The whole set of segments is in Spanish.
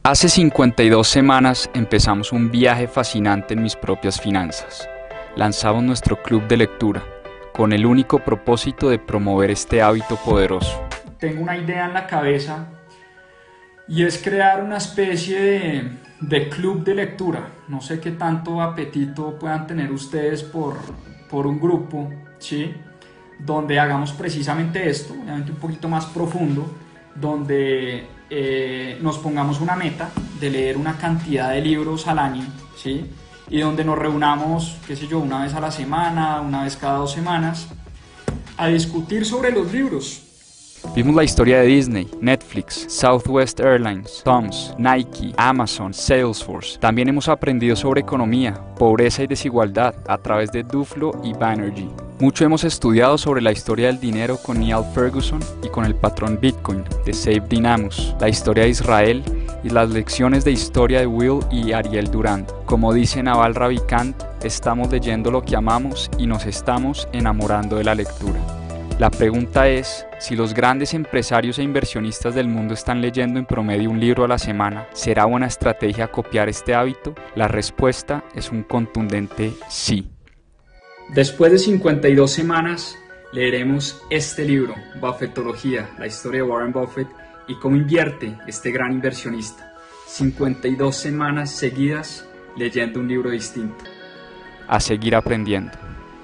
Hace 52 semanas empezamos un viaje fascinante en mis propias finanzas. Lanzamos nuestro club de lectura, con el único propósito de promover este hábito poderoso. Tengo una idea en la cabeza y es crear una especie de club de lectura. No sé qué tanto apetito puedan tener ustedes por un grupo, ¿sí? Donde hagamos precisamente esto, obviamente un poquito más profundo, donde nos pongamos una meta de leer una cantidad de libros al año, ¿sí? Y donde nos reunamos, qué sé yo, una vez a la semana, una vez cada 2 semanas, a discutir sobre los libros. Vimos la historia de Disney, Netflix, Southwest Airlines, Tom's, Nike, Amazon, Salesforce. También hemos aprendido sobre economía, pobreza y desigualdad a través de Duflo y Banerjee. Mucho hemos estudiado sobre la historia del dinero con Niall Ferguson y con el patrón Bitcoin de Saif Dinamus, la historia de Israel y las lecciones de historia de Will y Ariel Durant. Como dice Naval Ravikant, estamos leyendo lo que amamos y nos estamos enamorando de la lectura. La pregunta es, si los grandes empresarios e inversionistas del mundo están leyendo en promedio un libro a la semana, ¿será buena estrategia copiar este hábito? La respuesta es un contundente sí. Después de 52 semanas, leeremos este libro, Buffettología, la historia de Warren Buffett y cómo invierte este gran inversionista. 52 semanas seguidas leyendo un libro distinto. A seguir aprendiendo.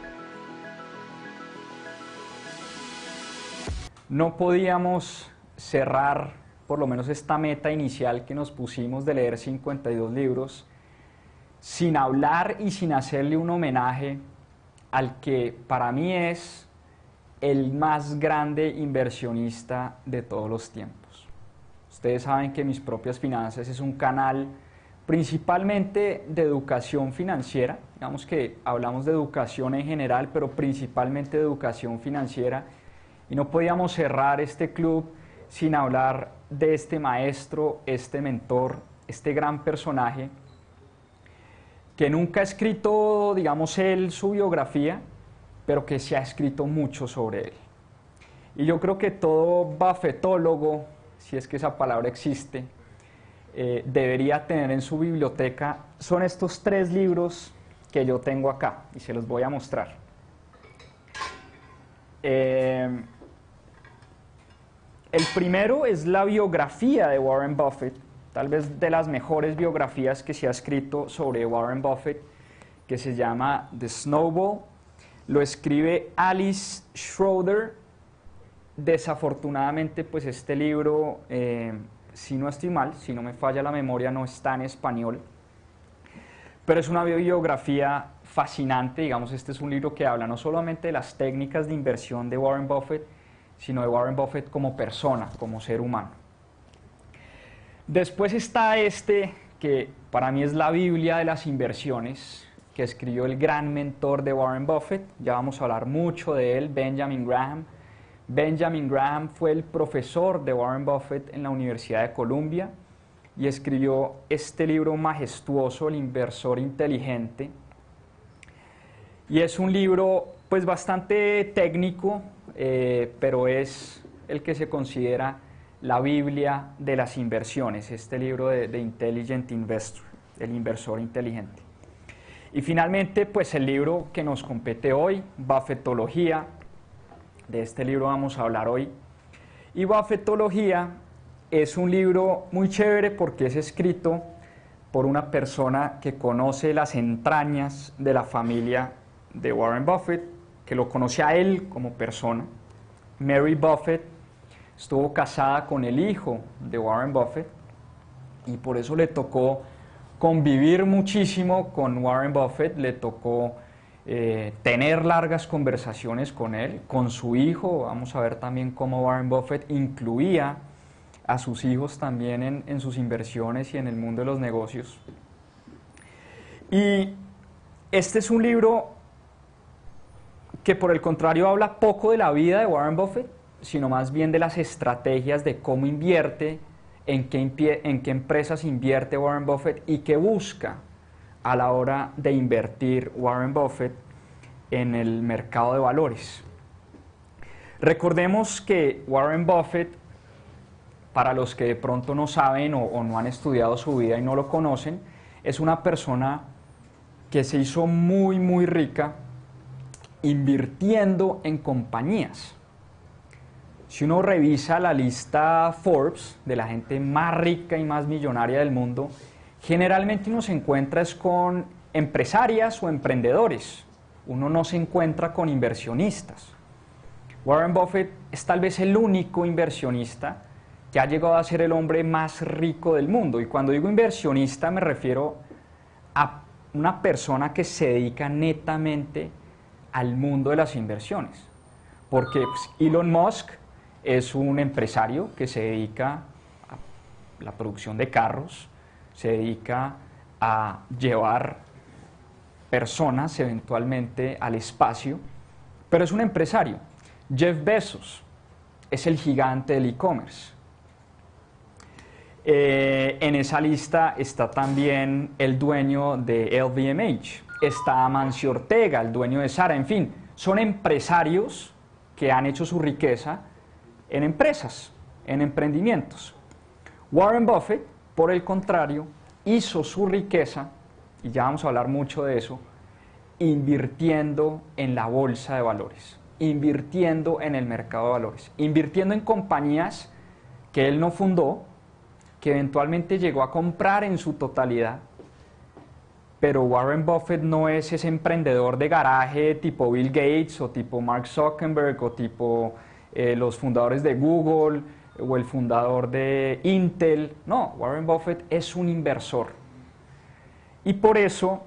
No podíamos cerrar por lo menos esta meta inicial que nos pusimos de leer 52 libros sin hablar y sin hacerle un homenaje al que para mí es el más grande inversionista de todos los tiempos. Ustedes saben que Mis Propias Finanzas es un canal principalmente de educación financiera, digamos que hablamos de educación en general, pero principalmente de educación financiera. Y no podíamos cerrar este club sin hablar de este maestro, este mentor, este gran personaje que nunca ha escrito, digamos, él su biografía, pero que se ha escrito mucho sobre él. Y yo creo que todo buffettólogo, si es que esa palabra existe, debería tener en su biblioteca, son estos 3 libros que yo tengo acá y se los voy a mostrar. El primero es la biografía de Warren Buffett, tal vez de las mejores biografías que se ha escrito sobre Warren Buffett, que se llama The Snowball. Lo escribe Alice Schroeder. Desafortunadamente, pues este libro, si no estoy mal, si no me falla la memoria, no está en español. Pero es una biografía fascinante, digamos, este es un libro que habla no solamente de las técnicas de inversión de Warren Buffett, sino de Warren Buffett como persona, como ser humano. Después está este, que para mí es la Biblia de las inversiones, que escribió el gran mentor de Warren Buffett, ya vamos a hablar mucho de él, Benjamin Graham. Benjamin Graham fue el profesor de Warren Buffett en la Universidad de Columbia y escribió este libro majestuoso, El Inversor Inteligente. Y es un libro pues bastante técnico, pero es el que se considera la Biblia de las inversiones, este libro de Intelligent Investor, el inversor inteligente. Y finalmente, pues el libro que nos compete hoy, Buffettología, de este libro vamos a hablar hoy. Y Buffettología es un libro muy chévere porque es escrito por una persona que conoce las entrañas de la familia de Warren Buffett, que lo conoce a él como persona. Mary Buffett estuvo casada con el hijo de Warren Buffett y por eso le tocó convivir muchísimo con Warren Buffett, le tocó tener largas conversaciones con él, con su hijo. Vamos a ver también cómo Warren Buffett incluía a sus hijos también en sus inversiones y en el mundo de los negocios. Y este es un libro que por el contrario habla poco de la vida de Warren Buffett, sino más bien de las estrategias de cómo invierte, en qué empresas invierte Warren Buffett y qué busca a la hora de invertir Warren Buffett en el mercado de valores. Recordemos que Warren Buffett para los que de pronto no saben o no han estudiado su vida y no lo conocen, es una persona que se hizo muy, muy rica invirtiendo en compañías. Si uno revisa la lista Forbes de la gente más rica y más millonaria del mundo, generalmente uno se encuentra es con empresarias o emprendedores. Uno no se encuentra con inversionistas. Warren Buffett es tal vez el único inversionista que ha llegado a ser el hombre más rico del mundo. Y cuando digo inversionista me refiero a una persona que se dedica netamente al mundo de las inversiones. Porque pues, Elon Musk es un empresario que se dedica a la producción de carros, se dedica a llevar personas eventualmente al espacio, pero es un empresario. Jeff Bezos es el gigante del e-commerce. En esa lista está también el dueño de LVMH, está Amancio Ortega, el dueño de Zara, en fin, son empresarios que han hecho su riqueza en empresas, en emprendimientos. Warren Buffett, por el contrario, hizo su riqueza, y ya vamos a hablar mucho de eso, invirtiendo en la bolsa de valores, invirtiendo en el mercado de valores, invirtiendo en compañías que él no fundó, que eventualmente llegó a comprar en su totalidad. Pero Warren Buffett no es ese emprendedor de garaje tipo Bill Gates o tipo Mark Zuckerberg o tipo los fundadores de Google o el fundador de Intel. No, Warren Buffett es un inversor. Y por eso,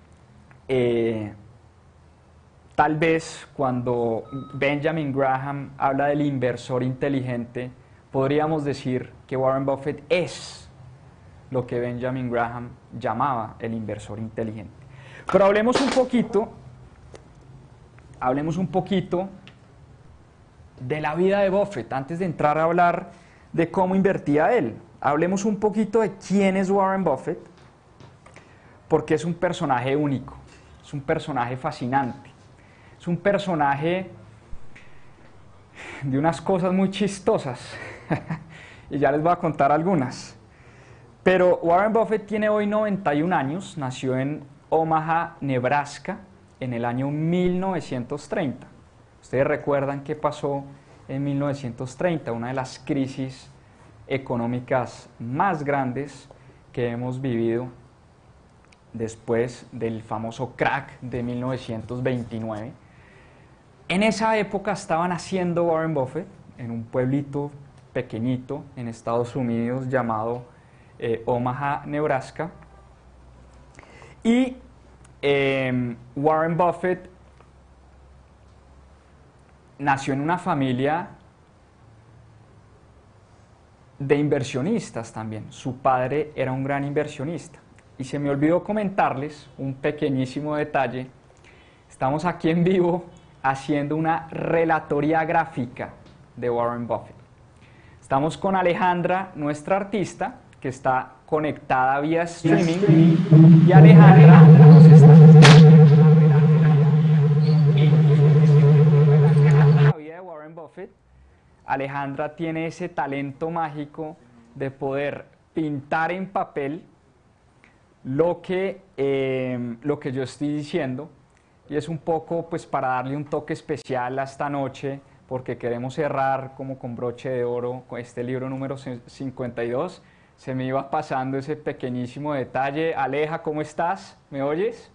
tal vez cuando Benjamin Graham habla del inversor inteligente, podríamos decir que Warren Buffett es lo que Benjamin Graham llamaba el inversor inteligente. Pero hablemos un poquito de la vida de Buffett, antes de entrar a hablar de cómo invertía él. Hablemos un poquito de quién es Warren Buffett, porque es un personaje único, es un personaje fascinante, es un personaje de unas cosas muy chistosas, y ya les voy a contar algunas. Pero Warren Buffett tiene hoy 91 años, nació en Omaha, Nebraska, en el año 1930. Ustedes recuerdan qué pasó en 1930, una de las crisis económicas más grandes que hemos vivido después del famoso crack de 1929. En esa época estaba naciendo Warren Buffett en un pueblito pequeñito en Estados Unidos llamado Omaha, Nebraska. Y Warren Buffett nació en una familia de inversionistas también. Su padre era un gran inversionista. Y se me olvidó comentarles un pequeñísimo detalle. Estamos aquí en vivo haciendo una relatoría gráfica de Warren Buffett. Estamos con Alejandra, nuestra artista, que está conectada vía streaming, y Alejandra nos está la vida de Warren Buffett. Alejandra tiene ese talento mágico de poder pintar en papel lo que yo estoy diciendo, y es un poco pues para darle un toque especial a esta noche, porque queremos cerrar como con broche de oro con este libro número 52. Se me iba pasando ese pequeñísimo detalle. Aleja, ¿cómo estás? ¿Me oyes?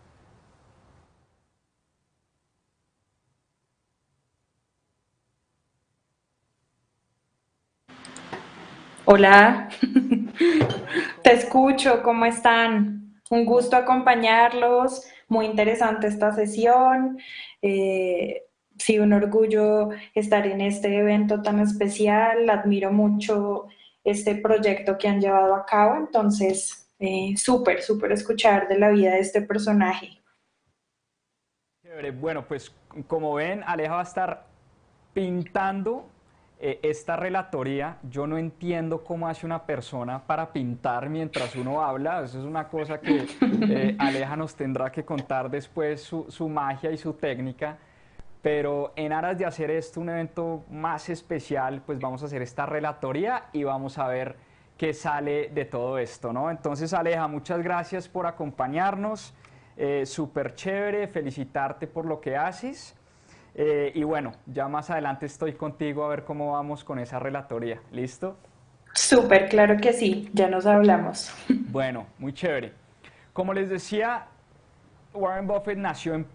Hola, te escucho, ¿cómo están? Un gusto acompañarlos, muy interesante esta sesión. Sí, un orgullo estar en este evento tan especial, admiro mucho este proyecto que han llevado a cabo, entonces súper escuchar de la vida de este personaje. Bueno, pues como ven, Aleja va a estar pintando esta relatoría. Yo no entiendo cómo hace una persona para pintar mientras uno habla. Eso es una cosa que Aleja nos tendrá que contar después su magia y su técnica. Pero en aras de hacer esto un evento más especial, pues vamos a hacer esta relatoría y vamos a ver qué sale de todo esto, ¿no? Entonces, Aleja, muchas gracias por acompañarnos, súper chévere, felicitarte por lo que haces. Y bueno, ya más adelante estoy contigo a ver cómo vamos con esa relatoría. ¿Listo? Súper, claro que sí, ya nos hablamos. Bueno, muy chévere. Como les decía, Warren Buffett nació en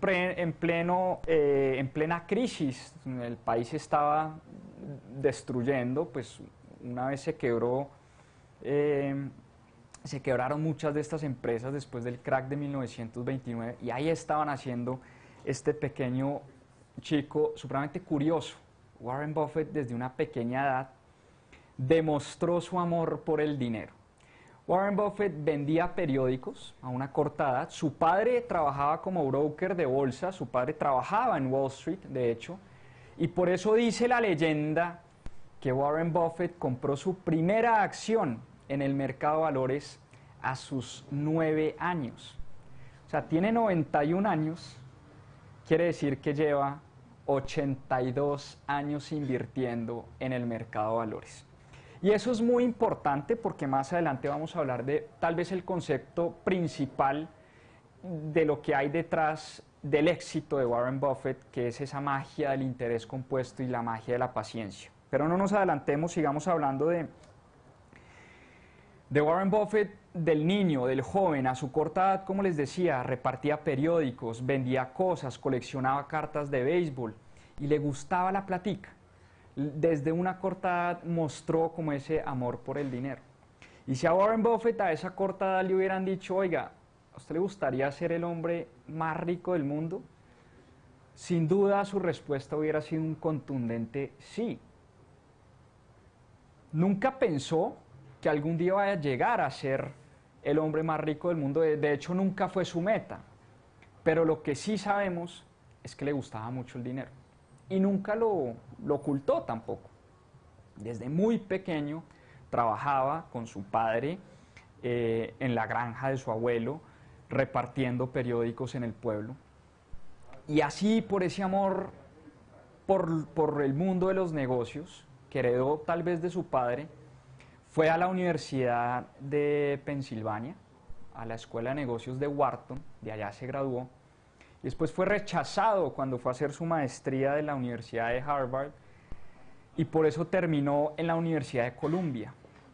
plena crisis. El país estaba destruyendo, pues una vez se quebraron muchas de estas empresas después del crack de 1929 y ahí estaban haciendo este pequeño chico supremamente curioso. Warren Buffett desde una pequeña edad demostró su amor por el dinero. Warren Buffett vendía periódicos a una corta edad. Su padre trabajaba como broker de bolsa, su padre trabajaba en Wall Street, de hecho, y por eso dice la leyenda que Warren Buffett compró su primera acción en el mercado de valores a sus 9 años. O sea, tiene 91 años, quiere decir que lleva 82 años invirtiendo en el mercado de valores. Y eso es muy importante porque más adelante vamos a hablar de tal vez el concepto principal de lo que hay detrás del éxito de Warren Buffett, que es esa magia del interés compuesto y la magia de la paciencia. Pero no nos adelantemos, sigamos hablando de Warren Buffett, del niño, del joven. A su corta edad, como les decía, repartía periódicos, vendía cosas, coleccionaba cartas de béisbol y le gustaba la plática. Desde una corta edad mostró como ese amor por el dinero. Y si a Warren Buffett a esa corta edad le hubieran dicho, oiga, ¿a usted le gustaría ser el hombre más rico del mundo? Sin duda su respuesta hubiera sido un contundente sí. Nunca pensó que algún día vaya a llegar a ser el hombre más rico del mundo. De hecho, nunca fue su meta. Pero lo que sí sabemos es que le gustaba mucho el dinero. Y nunca lo ocultó tampoco. Desde muy pequeño trabajaba con su padre en la granja de su abuelo, repartiendo periódicos en el pueblo. Y así, por ese amor por el mundo de los negocios, que heredó tal vez de su padre, fue a la Universidad de Pensilvania, a la Escuela de Negocios de Wharton, de allá se graduó. Y después fue rechazado cuando fue a hacer su maestría de la Universidad de Harvard y por eso terminó en la Universidad de Columbia.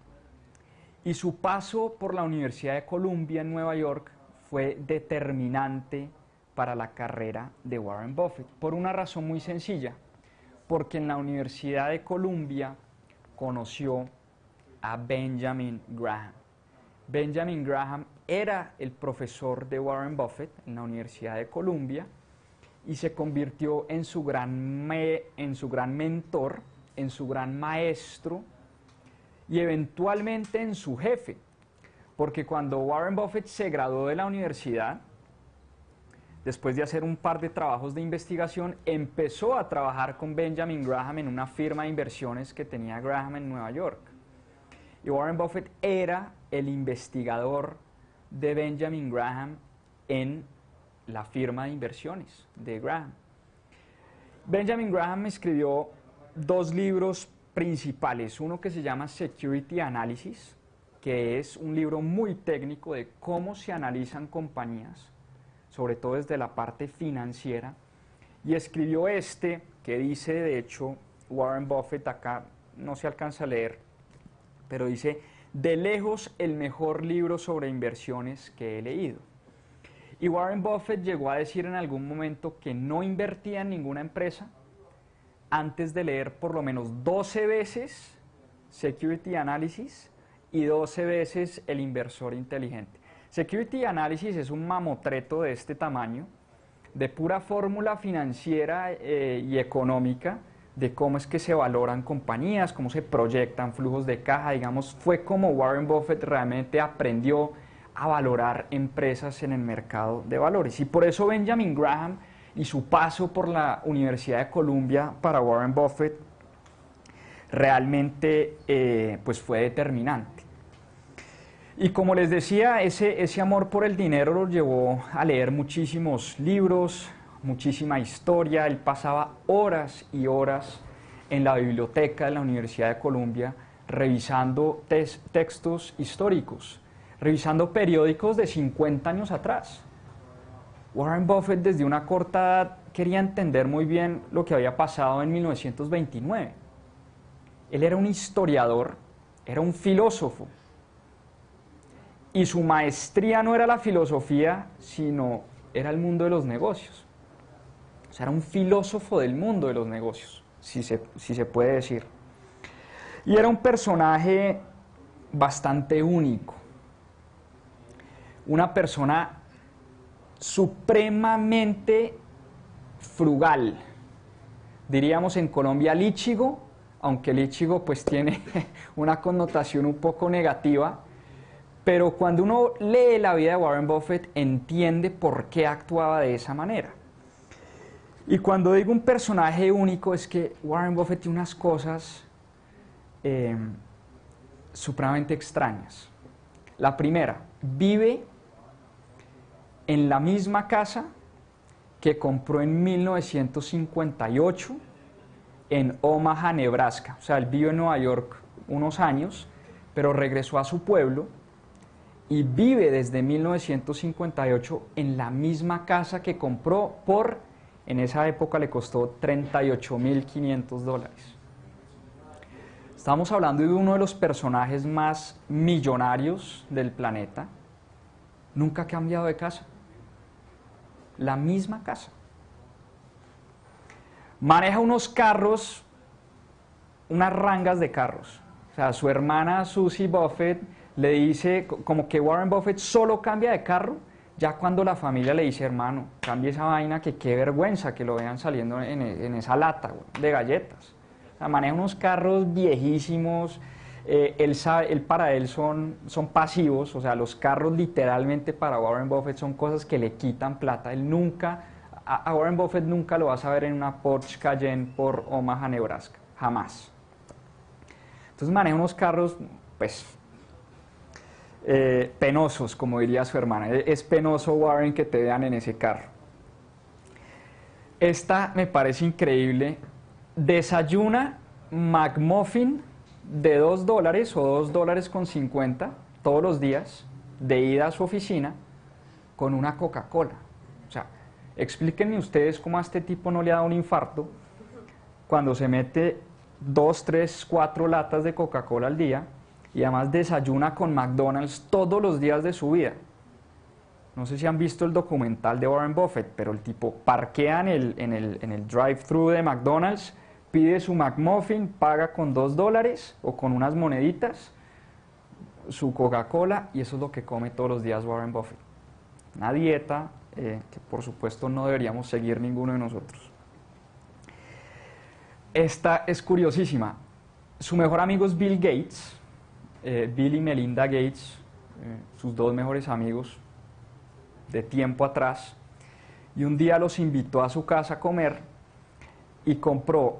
Y su paso por la Universidad de Columbia en Nueva York fue determinante para la carrera de Warren Buffett, por una razón muy sencilla, porque en la Universidad de Columbia conoció a Benjamin Graham. Benjamin Graham era el profesor de Warren Buffett en la Universidad de Columbia y se convirtió en su gran mentor, en su gran maestro y eventualmente en su jefe. Porque cuando Warren Buffett se graduó de la universidad, después de hacer un par de trabajos de investigación, empezó a trabajar con Benjamin Graham en una firma de inversiones que tenía Graham en Nueva York. Y Warren Buffett era el investigador de Benjamin Graham en la firma de inversiones de Graham. Benjamin Graham escribió 2 libros principales, uno que se llama Security Analysis, que es un libro muy técnico de cómo se analizan compañías, sobre todo desde la parte financiera, y escribió este que dice, de hecho, Warren Buffett, acá no se alcanza a leer, pero dice, de lejos el mejor libro sobre inversiones que he leído. Y Warren Buffett llegó a decir en algún momento que no invertía en ninguna empresa antes de leer por lo menos 12 veces Security Analysis y 12 veces El inversor inteligente. Security Analysis es un mamotreto de este tamaño, de pura fórmula financiera y económica, de cómo es que se valoran compañías, cómo se proyectan flujos de caja, digamos, fue como Warren Buffett realmente aprendió a valorar empresas en el mercado de valores. Y por eso Benjamin Graham y su paso por la Universidad de Columbia para Warren Buffett realmente pues fue determinante. Y como les decía, ese amor por el dinero lo llevó a leer muchísimos libros, muchísima historia. Él pasaba horas y horas en la biblioteca de la Universidad de Columbia revisando textos históricos, revisando periódicos de 50 años atrás. Warren Buffett desde una corta edad quería entender muy bien lo que había pasado en 1929. Él era un historiador, era un filósofo, y su maestría no era la filosofía, sino era el mundo de los negocios. O sea, era un filósofo del mundo de los negocios, si se puede decir. Y era un personaje bastante único. Una persona supremamente frugal. Diríamos en Colombia líchigo, aunque líchigo pues tiene una connotación un poco negativa. Pero cuando uno lee la vida de Warren Buffett, entiende por qué actuaba de esa manera. Y cuando digo un personaje único, es que Warren Buffett tiene unas cosas supremamente extrañas. La primera, vive en la misma casa que compró en 1958 en Omaha, Nebraska. O sea, él vive en Nueva York unos años, pero regresó a su pueblo y vive desde 1958 en la misma casa que compró en esa época le costó $38.500. Estamos hablando de uno de los personajes más millonarios del planeta. Nunca ha cambiado de casa. La misma casa. Maneja unos carros, unas rangas de carros. O sea, su hermana Susie Buffett le dice como que Warren Buffett solo cambia de carro ya cuando la familia le dice, hermano, cambie esa vaina, que qué vergüenza que lo vean saliendo en esa lata de galletas. O sea, maneja unos carros viejísimos, para él son pasivos, o sea, los carros literalmente para Warren Buffett son cosas que le quitan plata. Él nunca, a Warren Buffett nunca lo vas a ver en una Porsche Cayenne por Omaha, Nebraska, jamás. Entonces maneja unos carros, pues, penosos, como diría su hermana. Es penoso, Warren, que te vean en ese carro. Esta me parece increíble. Desayuna McMuffin de $2 o $2.50 todos los días de ida a su oficina con una Coca-Cola. O sea, explíquenme ustedes cómo a este tipo no le da un infarto cuando se mete 2, 3, 4 latas de Coca-Cola al día y además desayuna con McDonald's todos los días de su vida. No sé si han visto el documental de Warren Buffett, pero el tipo parquea en el drive-thru de McDonald's, pide su McMuffin, paga con $2 o con unas moneditas su Coca-Cola y eso es lo que come todos los días Warren Buffett. Una dieta que por supuesto no deberíamos seguir ninguno de nosotros. Esta es curiosísima. Su mejor amigo es Bill Gates, Bill y Melinda Gates, sus dos mejores amigos de tiempo atrás, y un día los invitó a su casa a comer y compró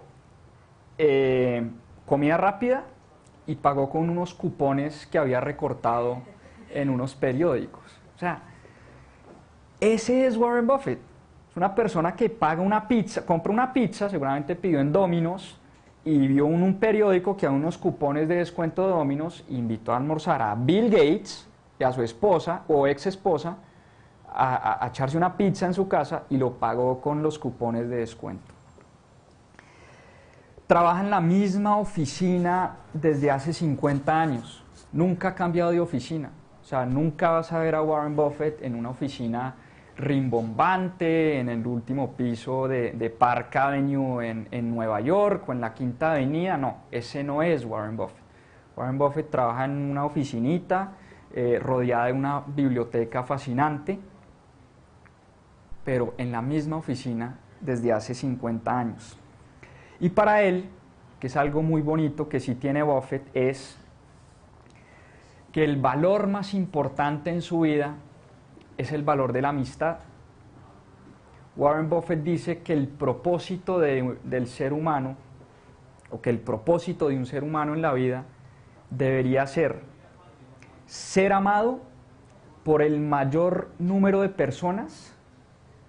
comida rápida y pagó con unos cupones que había recortado en unos periódicos. O sea, ese es Warren Buffett. Es una persona que paga una pizza, compra una pizza, seguramente pidió en Domino's, y vio en un periódico que había unos cupones de descuento de Domino's, invitó a almorzar a Bill Gates y a su esposa o ex esposa a echarse una pizza en su casa y lo pagó con los cupones de descuento. Trabaja en la misma oficina desde hace 50 años, nunca ha cambiado de oficina. O sea, nunca vas a ver a Warren Buffett en una oficina rimbombante, en el último piso de Park Avenue en Nueva York o en la Quinta Avenida. No, ese no es Warren Buffett. Warren Buffett trabaja en una oficinita rodeada de una biblioteca fascinante, pero en la misma oficina desde hace 50 años. Y para él, que es algo muy bonito que sí tiene Buffett, es que el valor más importante en su vida es el valor de la amistad. Warren Buffett dice que el propósito del ser humano, o que el propósito de un ser humano en la vida, debería ser amado por el mayor número de personas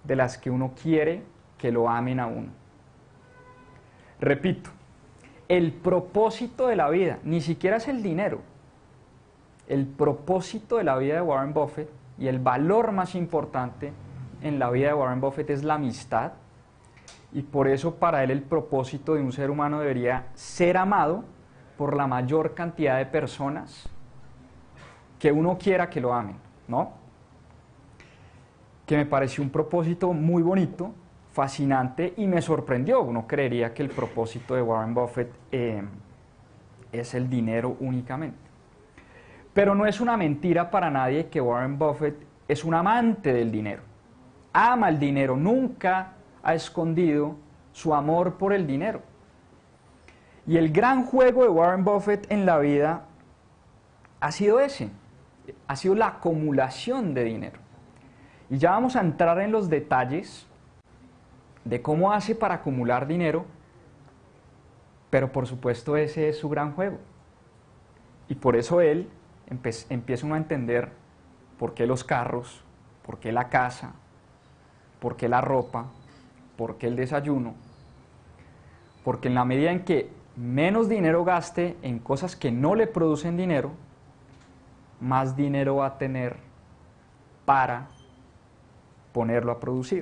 de las que uno quiere que lo amen a uno. Repito, el propósito de la vida ni siquiera es el dinero. El propósito de la vida de Warren Buffett y el valor más importante en la vida de Warren Buffett es la amistad, y por eso para él el propósito de un ser humano debería ser amado por la mayor cantidad de personas que uno quiera que lo amen, ¿no? Que me pareció un propósito muy bonito, fascinante, y me sorprendió. Uno creería que el propósito de Warren Buffett es el dinero únicamente. Pero no es una mentira para nadie que Warren Buffett es un amante del dinero. Ama el dinero, nunca ha escondido su amor por el dinero. Y el gran juego de Warren Buffett en la vida ha sido ese, ha sido la acumulación de dinero. Y ya vamos a entrar en los detalles de cómo hace para acumular dinero, pero por supuesto ese es su gran juego. Y por eso él empieza uno a entender por qué los carros, por qué la casa, por qué la ropa, por qué el desayuno. Porque en la medida en que menos dinero gaste en cosas que no le producen dinero, más dinero va a tener para ponerlo a producir.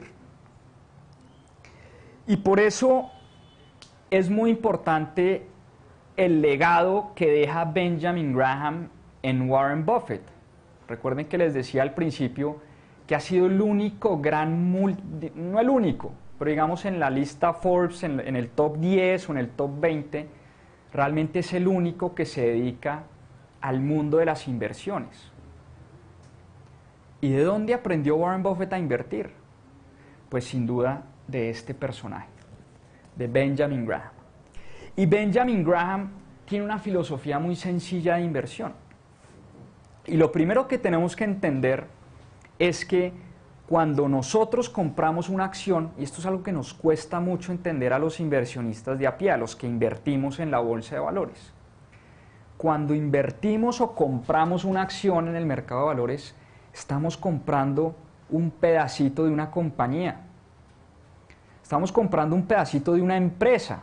Y por eso es muy importante el legado que deja Benjamin Graham en Warren Buffett. Recuerden que les decía al principio que ha sido el único no el único, pero digamos en la lista Forbes, en el top 10 o en el top 20, realmente es el único que se dedica al mundo de las inversiones. ¿Y de dónde aprendió Warren Buffett a invertir? Pues sin duda de este personaje, de Benjamin Graham. Y Benjamin Graham tiene una filosofía muy sencilla de inversión. Y lo primero que tenemos que entender es que cuando nosotros compramos una acción, y esto es algo que nos cuesta mucho entender a los inversionistas de a pie, a los que invertimos en la bolsa de valores. Cuando invertimos o compramos una acción en el mercado de valores, estamos comprando un pedacito de una compañía. Estamos comprando un pedacito de una empresa.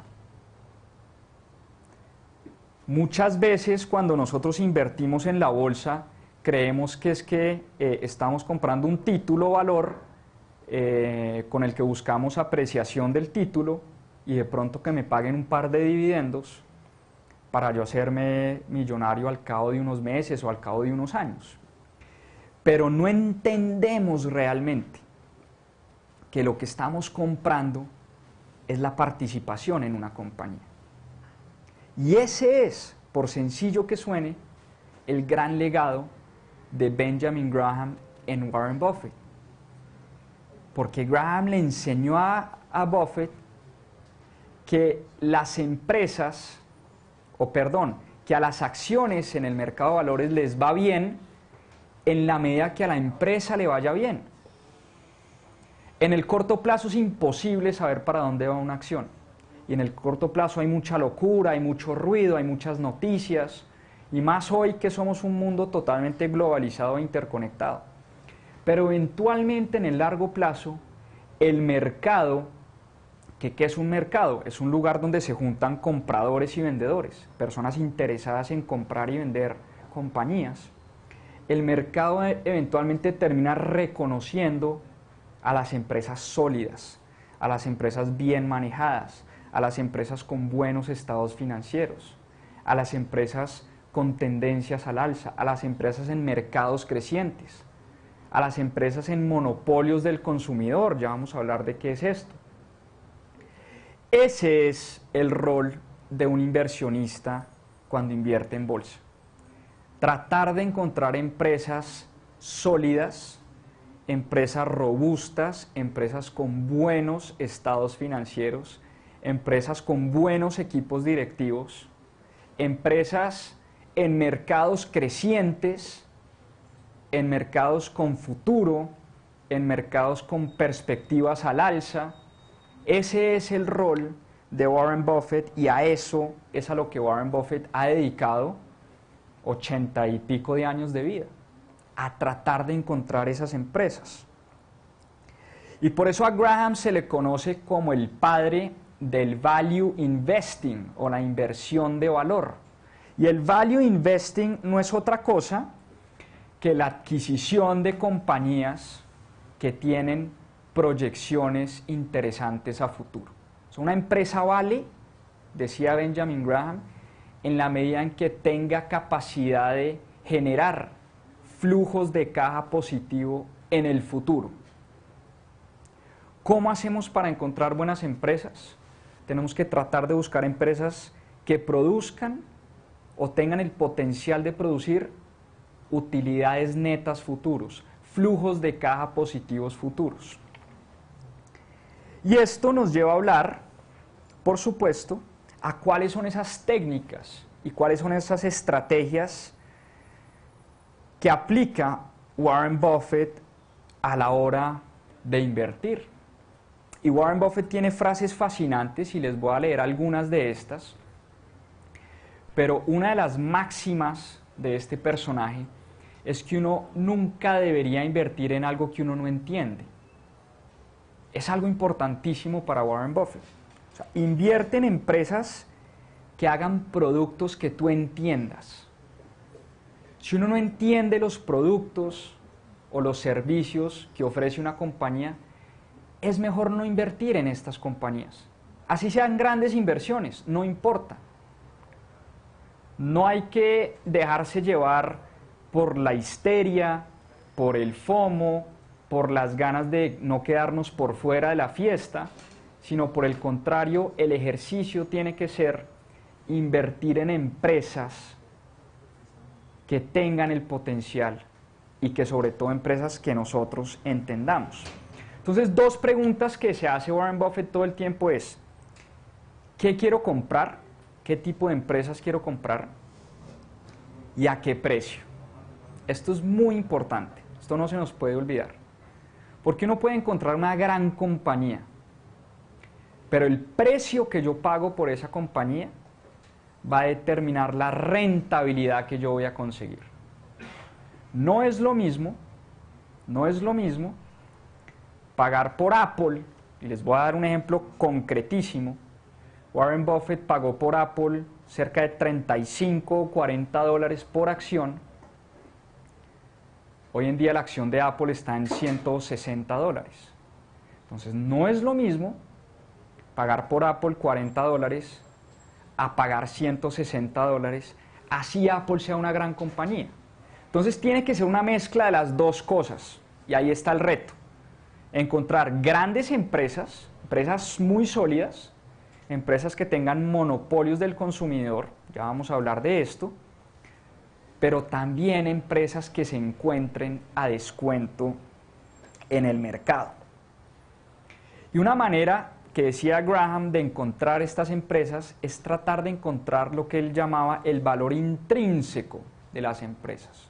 Muchas veces cuando nosotros invertimos en la bolsa, creemos que es que estamos comprando un título o valor con el que buscamos apreciación del título y de pronto que me paguen un par de dividendos para yo hacerme millonario al cabo de unos meses o al cabo de unos años. Pero no entendemos realmente que lo que estamos comprando es la participación en una compañía. Y ese es, por sencillo que suene, el gran legado de Benjamin Graham en Warren Buffett. Porque Graham le enseñó a Buffett que las empresas, que a las acciones en el mercado de valores les va bien en la medida que a la empresa le vaya bien. En el corto plazo es imposible saber para dónde va una acción. Y en el corto plazo hay mucha locura, hay mucho ruido, hay muchas noticias, y más hoy que somos un mundo totalmente globalizado e interconectado. Pero eventualmente en el largo plazo, el mercado, ¿qué es un mercado? Es un lugar donde se juntan compradores y vendedores, personas interesadas en comprar y vender compañías. El mercado eventualmente termina reconociendo a las empresas sólidas, a las empresas bien manejadas, a las empresas con buenos estados financieros, a las empresas con tendencias al alza, a las empresas en mercados crecientes, a las empresas en monopolios del consumidor. Ya vamos a hablar de qué es esto. Ese es el rol de un inversionista cuando invierte en bolsa. Tratar de encontrar empresas sólidas, empresas robustas, empresas con buenos estados financieros, empresas con buenos equipos directivos, empresas en mercados crecientes, en mercados con futuro, en mercados con perspectivas al alza. Ese es el rol de Warren Buffett y a eso es a lo que Warren Buffett ha dedicado 80 y pico de años de vida, a tratar de encontrar esas empresas. Y por eso a Graham se le conoce como el padre del value investing o la inversión de valor. Y el value investing no es otra cosa que la adquisición de compañías que tienen proyecciones interesantes a futuro. O sea, una empresa vale, decía Benjamin Graham, en la medida en que tenga capacidad de generar flujos de caja positivo en el futuro. ¿Cómo hacemos para encontrar buenas empresas? Tenemos que tratar de buscar empresas que produzcan o tengan el potencial de producir utilidades netas futuros, flujos de caja positivos futuros. Y esto nos lleva a hablar, por supuesto, a cuáles son esas técnicas y cuáles son esas estrategias que aplica Warren Buffett a la hora de invertir. Y Warren Buffett tiene frases fascinantes y les voy a leer algunas de estas, pero una de las máximas de este personaje es que uno nunca debería invertir en algo que uno no entiende. Es algo importantísimo para Warren Buffett. O sea, invierte en empresas que hagan productos que tú entiendas. Si uno no entiende los productos o los servicios que ofrece una compañía, es mejor no invertir en estas compañías. Así sean grandes inversiones, no importa. No hay que dejarse llevar por la histeria, por el FOMO, por las ganas de no quedarnos por fuera de la fiesta, sino por el contrario, el ejercicio tiene que ser invertir en empresas que tengan el potencial y que sobre todo empresas que nosotros entendamos. Entonces, dos preguntas que se hace Warren Buffett todo el tiempo es: ¿qué quiero comprar? ¿Qué tipo de empresas quiero comprar? ¿Y a qué precio? Esto es muy importante, esto no se nos puede olvidar. Porque uno puede encontrar una gran compañía, pero el precio que yo pago por esa compañía va a determinar la rentabilidad que yo voy a conseguir. No es lo mismo pagar por Apple, y les voy a dar un ejemplo concretísimo. Warren Buffett pagó por Apple cerca de 35 o 40 dólares por acción. Hoy en día la acción de Apple está en 160 dólares. Entonces no es lo mismo pagar por Apple 40 dólares a pagar 160 dólares, así Apple sea una gran compañía. Entonces tiene que ser una mezcla de las dos cosas, y ahí está el reto. Encontrar grandes empresas, empresas muy sólidas, empresas que tengan monopolios del consumidor, ya vamos a hablar de esto, pero también empresas que se encuentren a descuento en el mercado. Y una manera que decía Graham de encontrar estas empresas es tratar de encontrar lo que él llamaba el valor intrínseco de las empresas.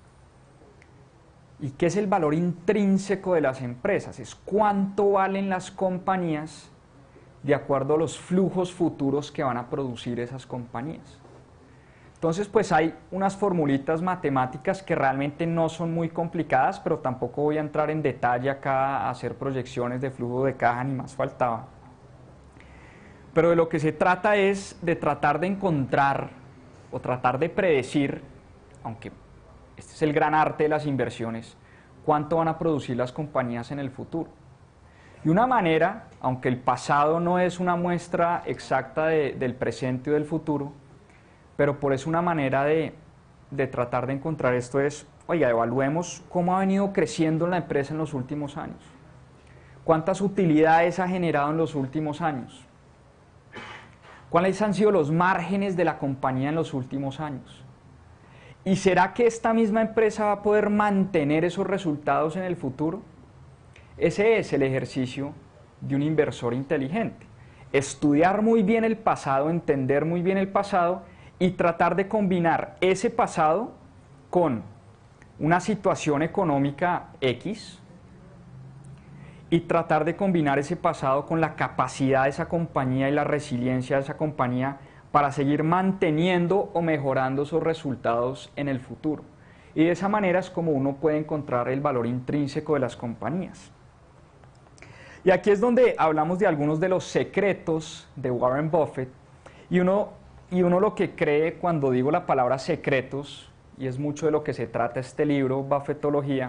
¿Y qué es el valor intrínseco de las empresas? Es cuánto valen las compañías de acuerdo a los flujos futuros que van a producir esas compañías. Entonces, pues hay unas formulitas matemáticas que realmente no son muy complicadas, pero tampoco voy a entrar en detalle acá a hacer proyecciones de flujo de caja, ni más faltaba. Pero de lo que se trata es de tratar de encontrar o tratar de predecir, aunque este es el gran arte de las inversiones, cuánto van a producir las compañías en el futuro. Y una manera, aunque el pasado no es una muestra exacta del presente o del futuro, pero por eso una manera de tratar de encontrar esto es, oiga, evaluemos cómo ha venido creciendo la empresa en los últimos años. ¿Cuántas utilidades ha generado en los últimos años? ¿Cuáles han sido los márgenes de la compañía en los últimos años? ¿Y será que esta misma empresa va a poder mantener esos resultados en el futuro? Ese es el ejercicio de un inversor inteligente. Estudiar muy bien el pasado, entender muy bien el pasado y tratar de combinar ese pasado con una situación económica X y tratar de combinar ese pasado con la capacidad de esa compañía y la resiliencia de esa compañía para seguir manteniendo o mejorando esos resultados en el futuro. Y de esa manera es como uno puede encontrar el valor intrínseco de las compañías. Y aquí es donde hablamos de algunos de los secretos de Warren Buffett. Y uno lo que cree cuando digo la palabra secretos, y es mucho de lo que se trata este libro, Buffettología,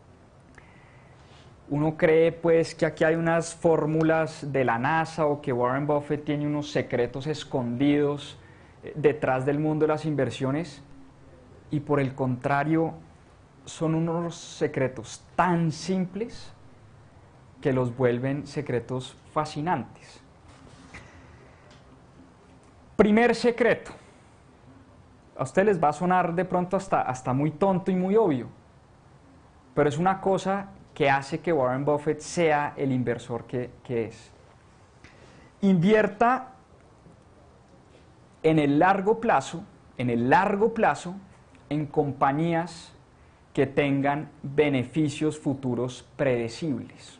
uno cree pues que aquí hay unas fórmulas de la NASA o que Warren Buffett tiene unos secretos escondidos detrás del mundo de las inversiones, y por el contrario son unos secretos tan simples que los vuelven secretos fascinantes. Primer secreto. A ustedes les va a sonar de pronto hasta muy tonto y muy obvio, pero es una cosa que hace que Warren Buffett sea el inversor que es. Invierta en el largo plazo, en compañías que tengan beneficios futuros predecibles.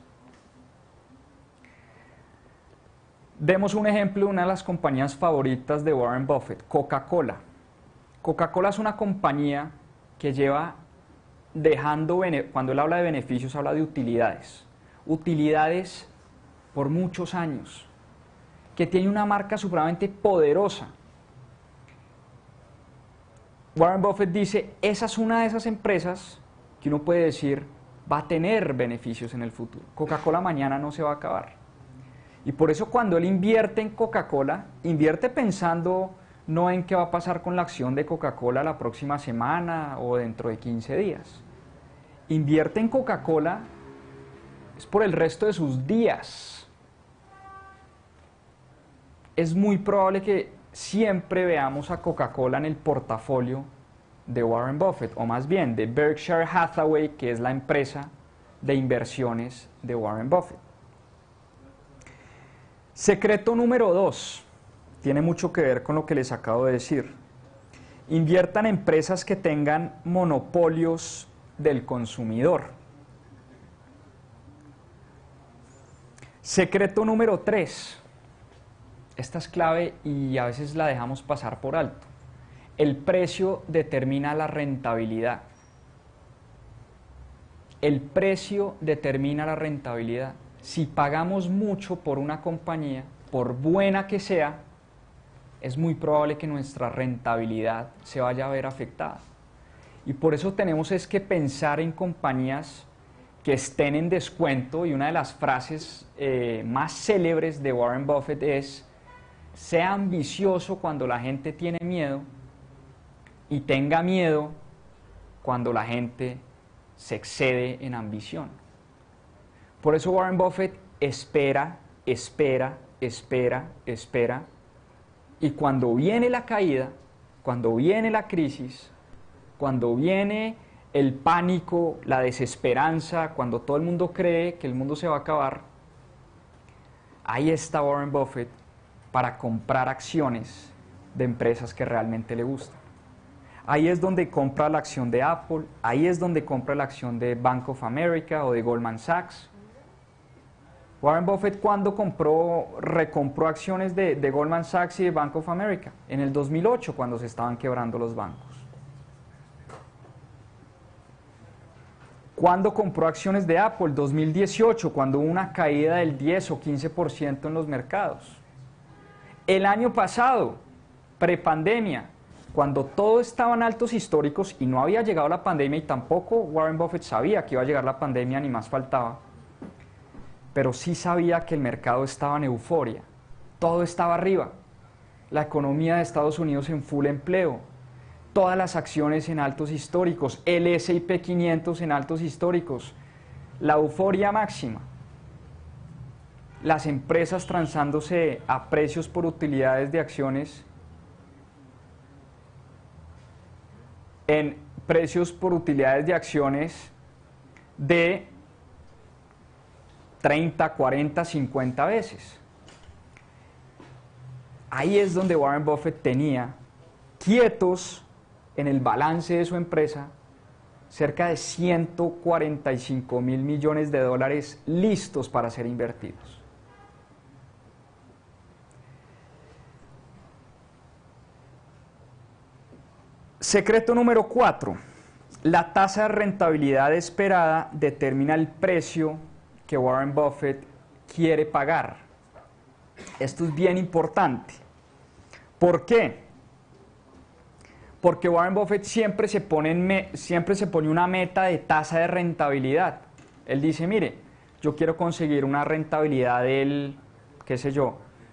Demos un ejemplo de una de las compañías favoritas de Warren Buffett, Coca-Cola. Coca-Cola es una compañía que lleva dejando, cuando él habla de beneficios, habla de utilidades. Utilidades por muchos años, que tiene una marca supremamente poderosa. Warren Buffett dice, esa es una de esas empresas que uno puede decir va a tener beneficios en el futuro. Coca-Cola mañana no se va a acabar. Y por eso cuando él invierte en Coca-Cola, invierte pensando no en qué va a pasar con la acción de Coca-Cola la próxima semana o dentro de 15 días. Invierte en Coca-Cola es por el resto de sus días. Es muy probable que siempre veamos a Coca-Cola en el portafolio de Warren Buffett, o más bien de Berkshire Hathaway, que es la empresa de inversiones de Warren Buffett. Secreto número 2, tiene mucho que ver con lo que les acabo de decir. Inviertan en empresas que tengan monopolios del consumidor. Secreto número 3, esta es clave y a veces la dejamos pasar por alto. El precio determina la rentabilidad. El precio determina la rentabilidad. Si pagamos mucho por una compañía, por buena que sea, es muy probable que nuestra rentabilidad se vaya a ver afectada. Y por eso tenemos es que pensar en compañías que estén en descuento, y una de las frases más célebres de Warren Buffett es: sea ambicioso cuando la gente tiene miedo y tenga miedo cuando la gente se excede en ambición. Por eso Warren Buffett espera, y cuando viene la caída, cuando viene la crisis, cuando viene el pánico, la desesperanza, cuando todo el mundo cree que el mundo se va a acabar, ahí está Warren Buffett para comprar acciones de empresas que realmente le gustan. Ahí es donde compra la acción de Apple, ahí es donde compra la acción de Bank of America o de Goldman Sachs. Warren Buffett, ¿cuándo recompró acciones de Goldman Sachs y de Bank of America? En el 2008, cuando se estaban quebrando los bancos. ¿Cuándo compró acciones de Apple? 2018, cuando hubo una caída del 10 o 15% en los mercados. El año pasado, prepandemia, cuando todo estaba en altos históricos y no había llegado la pandemia, y tampoco Warren Buffett sabía que iba a llegar la pandemia, ni más faltaba, pero sí sabía que el mercado estaba en euforia, todo estaba arriba, la economía de Estados Unidos en full empleo, todas las acciones en altos históricos, el S&P 500 en altos históricos, la euforia máxima, las empresas transándose a precios por utilidades de acciones, en precios por utilidades de acciones de 30, 40, 50 veces. Ahí es donde Warren Buffett tenía quietos en el balance de su empresa cerca de 145 mil millones de dólares listos para ser invertidos. Secreto número 4. La tasa de rentabilidad esperada determina el precio que Warren Buffett quiere pagar. Esto es bien importante. ¿Por qué? Porque Warren Buffett siempre se pone una meta de tasa de rentabilidad. Él dice, mire, yo quiero conseguir una rentabilidad del, qué sé yo,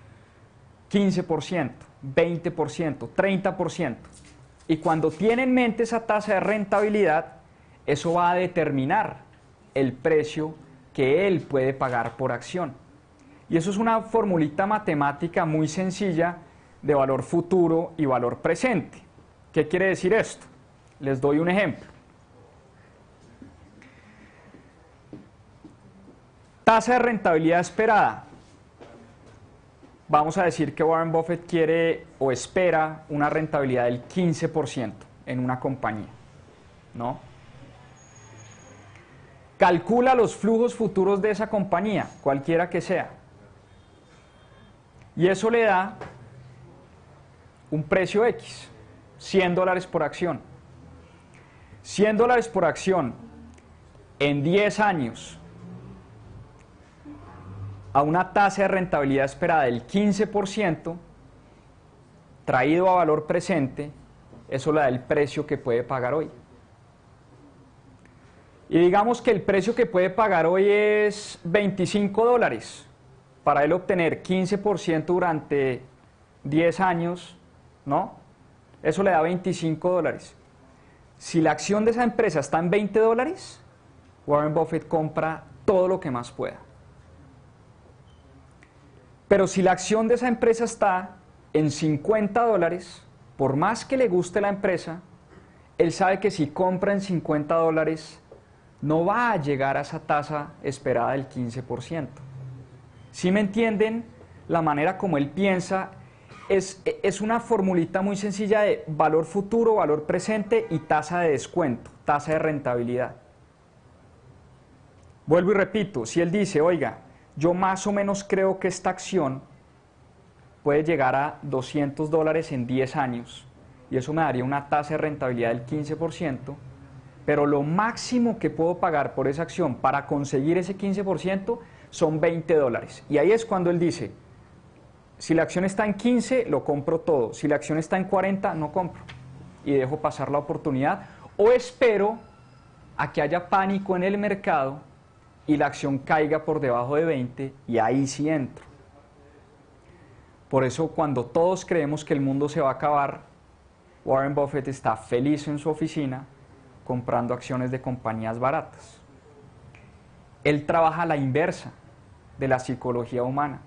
15%, 20%, 30%. Y cuando tiene en mente esa tasa de rentabilidad, eso va a determinar el precio que él puede pagar por acción. Y eso es una formulita matemática muy sencilla de valor futuro y valor presente. ¿Qué quiere decir esto? Les doy un ejemplo. Tasa de rentabilidad esperada. Vamos a decir que Warren Buffett quiere o espera una rentabilidad del 15% en una compañía, ¿no? Calcula los flujos futuros de esa compañía, cualquiera que sea. Y eso le da un precio X, $100 por acción. $100 por acción en 10 años a una tasa de rentabilidad esperada del 15%, traído a valor presente, eso le da el precio que puede pagar hoy. Y digamos que el precio que puede pagar hoy es $25. Para él obtener 15% durante 10 años, ¿no? Eso le da $25. Si la acción de esa empresa está en $20, Warren Buffett compra todo lo que más pueda. Pero si la acción de esa empresa está en $50, por más que le guste la empresa, él sabe que si compra en $50, no va a llegar a esa tasa esperada del 15%. ¿Sí me entienden la manera como él piensa? Es una formulita muy sencilla de valor futuro, valor presente y tasa de descuento, tasa de rentabilidad. Vuelvo y repito, si él dice, oiga, yo más o menos creo que esta acción puede llegar a $200 en 10 años y eso me daría una tasa de rentabilidad del 15%, pero lo máximo que puedo pagar por esa acción para conseguir ese 15% son $20. Y ahí es cuando él dice, si la acción está en 15, lo compro todo. Si la acción está en 40, no compro. Y dejo pasar la oportunidad. O espero a que haya pánico en el mercado y la acción caiga por debajo de 20 y ahí sí entro. Por eso cuando todos creemos que el mundo se va a acabar, Warren Buffett está feliz en su oficina comprando acciones de compañías baratas. Él trabaja a la inversa de la psicología humana.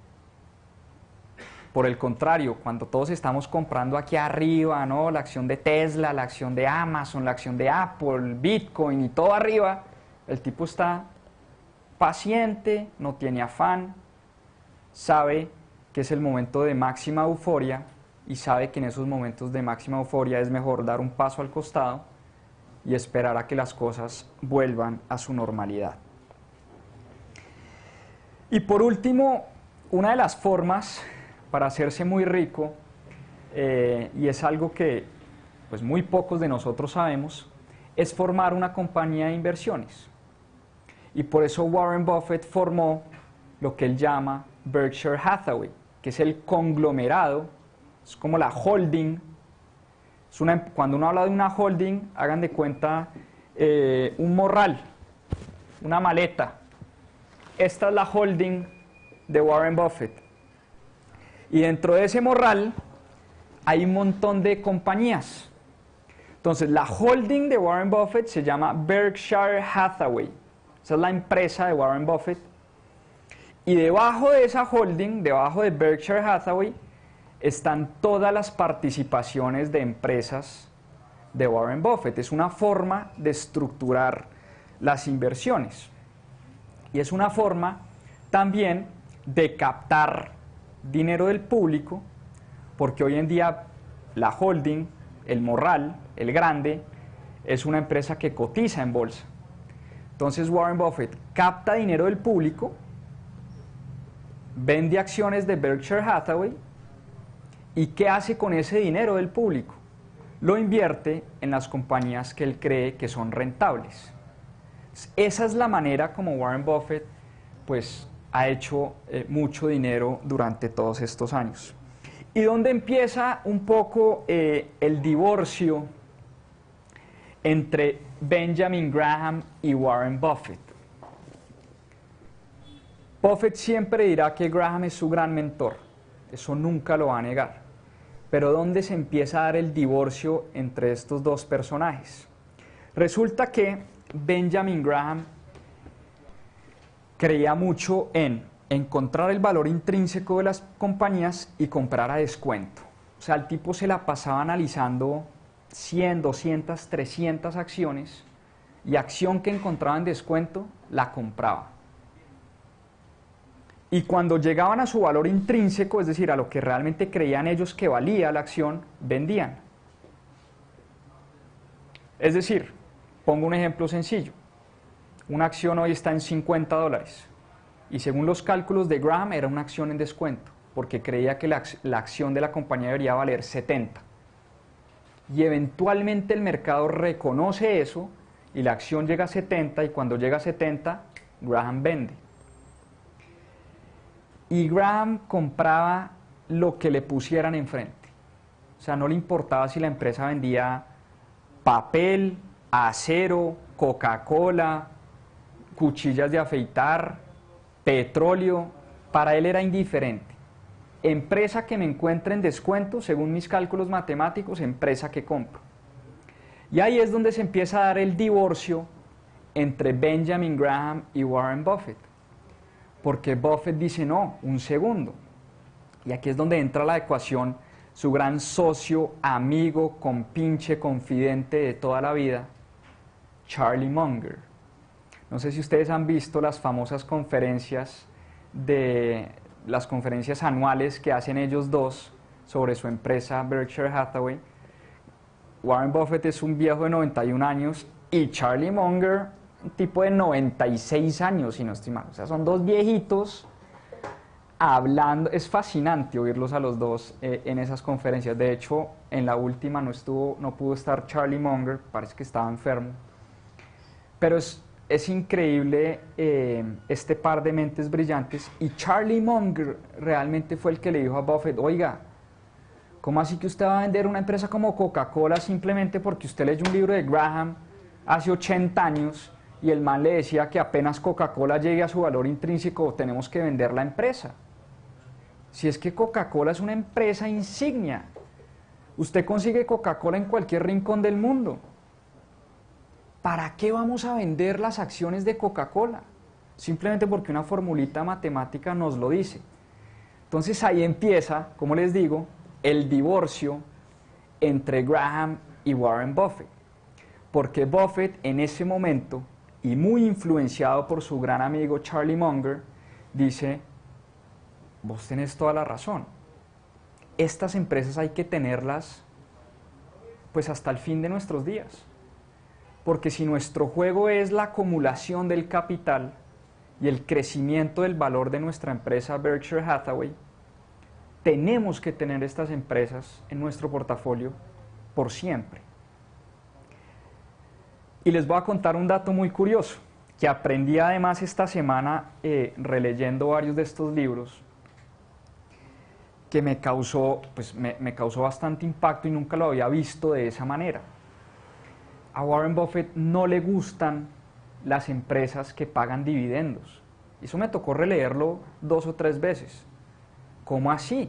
Por el contrario, cuando todos estamos comprando aquí arriba, ¿no? La acción de Tesla, la acción de Amazon, la acción de Apple, Bitcoin y todo arriba, el tipo está paciente, no tiene afán, sabe que es el momento de máxima euforia y sabe que en esos momentos de máxima euforia es mejor dar un paso al costado y esperar a que las cosas vuelvan a su normalidad. Y por último, una de las formas para hacerse muy rico, y es algo que pues muy pocos de nosotros sabemos, es formar una compañía de inversiones. Y por eso Warren Buffett formó lo que él llama Berkshire Hathaway, que es el conglomerado, es como la holding. Cuando uno habla de una holding, hagan de cuenta un morral, una maleta. Esta es la holding de Warren Buffett. Y dentro de ese morral hay un montón de compañías. Entonces, la holding de Warren Buffett se llama Berkshire Hathaway. Esa es la empresa de Warren Buffett. Y debajo de esa holding, debajo de Berkshire Hathaway, están todas las participaciones de empresas de Warren Buffett. Es una forma de estructurar las inversiones. Y es una forma también de captar dinero del público, porque hoy en día la holding, el morral, el grande, es una empresa que cotiza en bolsa. Entonces Warren Buffett capta dinero del público, vende acciones de Berkshire Hathaway, ¿y qué hace con ese dinero del público? Lo invierte en las compañías que él cree que son rentables. Esa es la manera como Warren Buffett pues ha hecho mucho dinero durante todos estos años. ¿Y dónde empieza un poco el divorcio entre Benjamin Graham y Warren Buffett? Buffett siempre dirá que Graham es su gran mentor, eso nunca lo va a negar. Pero ¿dónde se empieza a dar el divorcio entre estos dos personajes? Resulta que Benjamin Graham creía mucho en encontrar el valor intrínseco de las compañías y comprar a descuento. O sea, el tipo se la pasaba analizando 100, 200, 300 acciones y acción que encontraba en descuento, la compraba. Y cuando llegaban a su valor intrínseco, es decir, a lo que realmente creían ellos que valía la acción, vendían. Es decir, pongo un ejemplo sencillo. Una acción hoy está en $50 y según los cálculos de Graham era una acción en descuento porque creía que la acción de la compañía debería valer 70. Y eventualmente el mercado reconoce eso y la acción llega a 70 y cuando llega a 70, Graham vende. Y Graham compraba lo que le pusieran enfrente. O sea, no le importaba si la empresa vendía papel, acero, Coca-Cola, cuchillas de afeitar, petróleo, para él era indiferente. Empresa que me encuentre en descuento, según mis cálculos matemáticos, empresa que compro. Y ahí es donde se empieza a dar el divorcio entre Benjamin Graham y Warren Buffett. Porque Buffett dice, no, un segundo. Y aquí es donde entra la ecuación, su gran socio, amigo, compinche, confidente de toda la vida, Charlie Munger. No sé si ustedes han visto las famosas conferencias las conferencias anuales que hacen ellos dos sobre su empresa Berkshire Hathaway. Warren Buffett es un viejo de 91 años y Charlie Munger un tipo de 96 años, si no estoy mal. O sea, son dos viejitos hablando. Es fascinante oírlos a los dos en esas conferencias. De hecho, en la última no pudo estar Charlie Munger, parece que estaba enfermo. Pero es increíble este par de mentes brillantes. Y Charlie Munger realmente fue el que le dijo a Buffett, oiga, ¿cómo así que usted va a vender una empresa como Coca-Cola simplemente porque usted leyó un libro de Graham hace 80 años y el man le decía que apenas Coca-Cola llegue a su valor intrínseco tenemos que vender la empresa? Si es que Coca-Cola es una empresa insignia. Usted consigue Coca-Cola en cualquier rincón del mundo. ¿Para qué vamos a vender las acciones de Coca-Cola? Simplemente porque una formulita matemática nos lo dice. Entonces ahí empieza, como les digo, el divorcio entre Graham y Warren Buffett. Porque Buffett en ese momento, y muy influenciado por su gran amigo Charlie Munger, dice, vos tenés toda la razón. Estas empresas hay que tenerlas pues hasta el fin de nuestros días. Porque si nuestro juego es la acumulación del capital y el crecimiento del valor de nuestra empresa Berkshire Hathaway, tenemos que tener estas empresas en nuestro portafolio por siempre. Y les voy a contar un dato muy curioso, que aprendí además esta semana releyendo varios de estos libros, que me causó bastante impacto y nunca lo había visto de esa manera. A Warren Buffett no le gustan las empresas que pagan dividendos. Eso me tocó releerlo 2 o 3 veces. ¿Cómo así?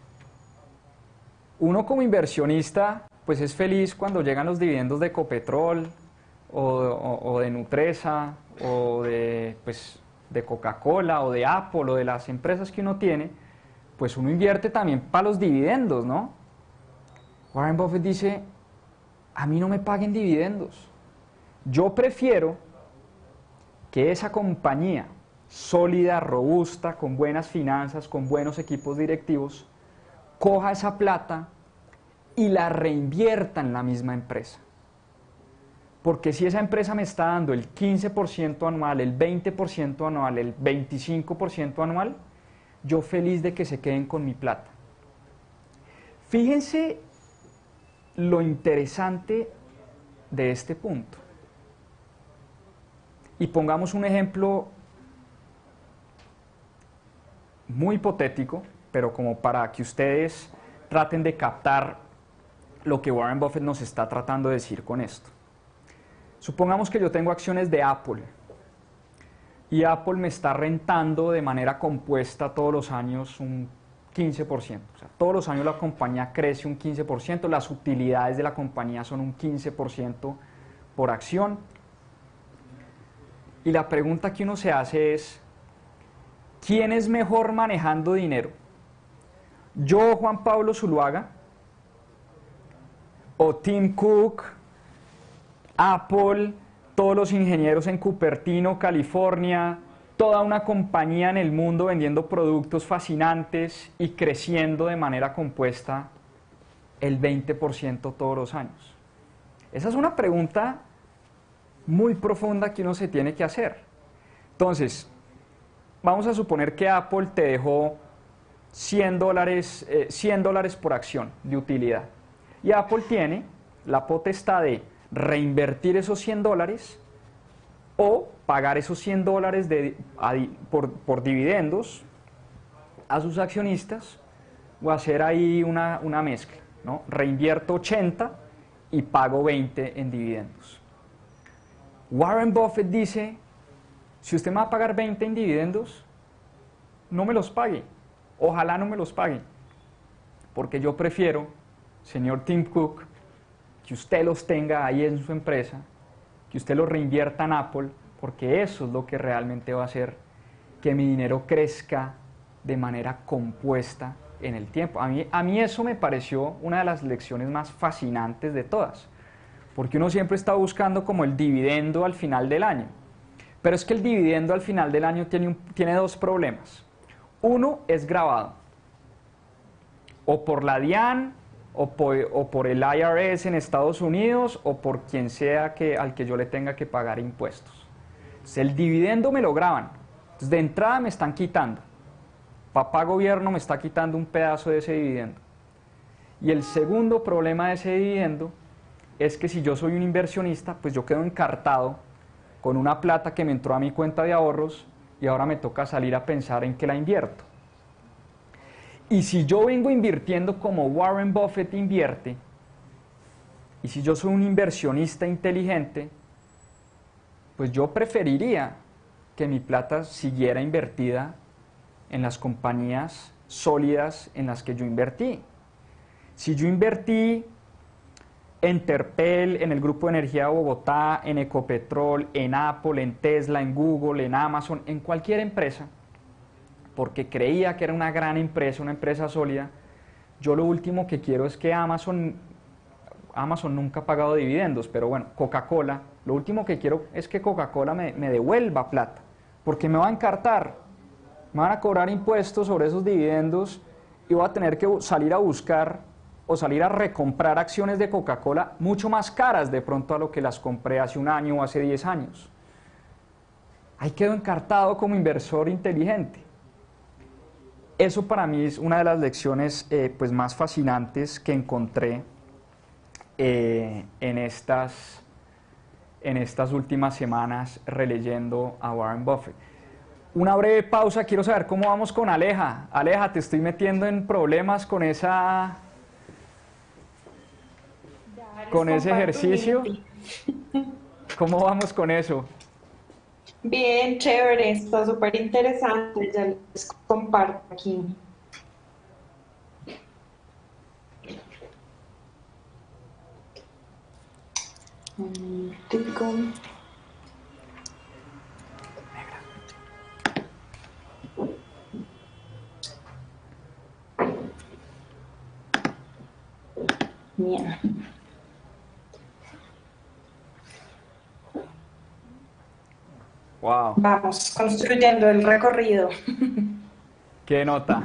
Uno como inversionista pues es feliz cuando llegan los dividendos de Ecopetrol o de Nutresa o de Coca-Cola o de Apple o de las empresas que uno tiene, pues uno invierte también para los dividendos, ¿no? Warren Buffett dice, a mí no me paguen dividendos. Yo prefiero que esa compañía sólida, robusta, con buenas finanzas, con buenos equipos directivos, coja esa plata y la reinvierta en la misma empresa. Porque si esa empresa me está dando el 15% anual, el 20% anual, el 25% anual, yo feliz de que se queden con mi plata. Fíjense lo interesante de este punto. Y pongamos un ejemplo muy hipotético, pero como para que ustedes traten de captar lo que Warren Buffett nos está tratando de decir con esto. Supongamos que yo tengo acciones de Apple y Apple me está rentando de manera compuesta todos los años un 15%. O sea, todos los años la compañía crece un 15%, las utilidades de la compañía son un 15% por acción. Y la pregunta que uno se hace es, ¿quién es mejor manejando dinero? ¿Yo, Juan Pablo Zuluaga? ¿O Tim Cook, Apple, todos los ingenieros en Cupertino, California, toda una compañía en el mundo vendiendo productos fascinantes y creciendo de manera compuesta el 20% todos los años? Esa es una pregunta muy profunda que uno se tiene que hacer. Entonces, vamos a suponer que Apple te dejó $100 por acción de utilidad. Y Apple tiene la potestad de reinvertir esos $100 o pagar esos $100 por dividendos a sus accionistas, o hacer ahí una mezcla, ¿no? Reinvierto 80 y pago 20 en dividendos. Warren Buffett dice, si usted me va a pagar 20 en dividendos, no me los pague, ojalá no me los pague, porque yo prefiero, señor Tim Cook, que usted los tenga ahí en su empresa, que usted los reinvierta en Apple, porque eso es lo que realmente va a hacer que mi dinero crezca de manera compuesta en el tiempo. A mí eso me pareció una de las lecciones más fascinantes de todas, porque uno siempre está buscando como el dividendo al final del año. Pero es que el dividendo al final del año tiene dos problemas. Uno es grabado, o por la DIAN, o por el IRS en Estados Unidos, o por quien sea al que yo le tenga que pagar impuestos. Entonces, el dividendo me lo graban. Entonces, de entrada me están quitando. Papá gobierno me está quitando un pedazo de ese dividendo. Y el segundo problema de ese dividendo es que si yo soy un inversionista, pues yo quedo encartado con una plata que me entró a mi cuenta de ahorros y ahora me toca salir a pensar en qué la invierto. Y si yo vengo invirtiendo como Warren Buffett invierte, y si yo soy un inversionista inteligente, pues yo preferiría que mi plata siguiera invertida en las compañías sólidas en las que yo invertí. Si yo invertí en Terpel, en el Grupo de Energía de Bogotá, en Ecopetrol, en Apple, en Tesla, en Google, en Amazon, en cualquier empresa, porque creía que era una gran empresa, una empresa sólida, yo lo último que quiero es que Amazon nunca ha pagado dividendos, pero bueno, Coca-Cola, lo último que quiero es que Coca-Cola me devuelva plata, porque me va a encartar, me van a cobrar impuestos sobre esos dividendos y voy a tener que salir a buscar o salir a recomprar acciones de Coca-Cola mucho más caras de pronto a lo que las compré hace un año o hace 10 años. Ahí quedo encartado como inversor inteligente. Eso para mí es una de las lecciones pues más fascinantes que encontré en estas últimas semanas releyendo a Warren Buffett. Una breve pausa, quiero saber cómo vamos con Aleja. Aleja, te estoy metiendo en problemas con ese ejercicio. ¿Cómo vamos con eso? Bien, chévere, está súper interesante, ya les comparto aquí. Un minutico. Bien. Wow. Vamos construyendo el recorrido. Qué nota.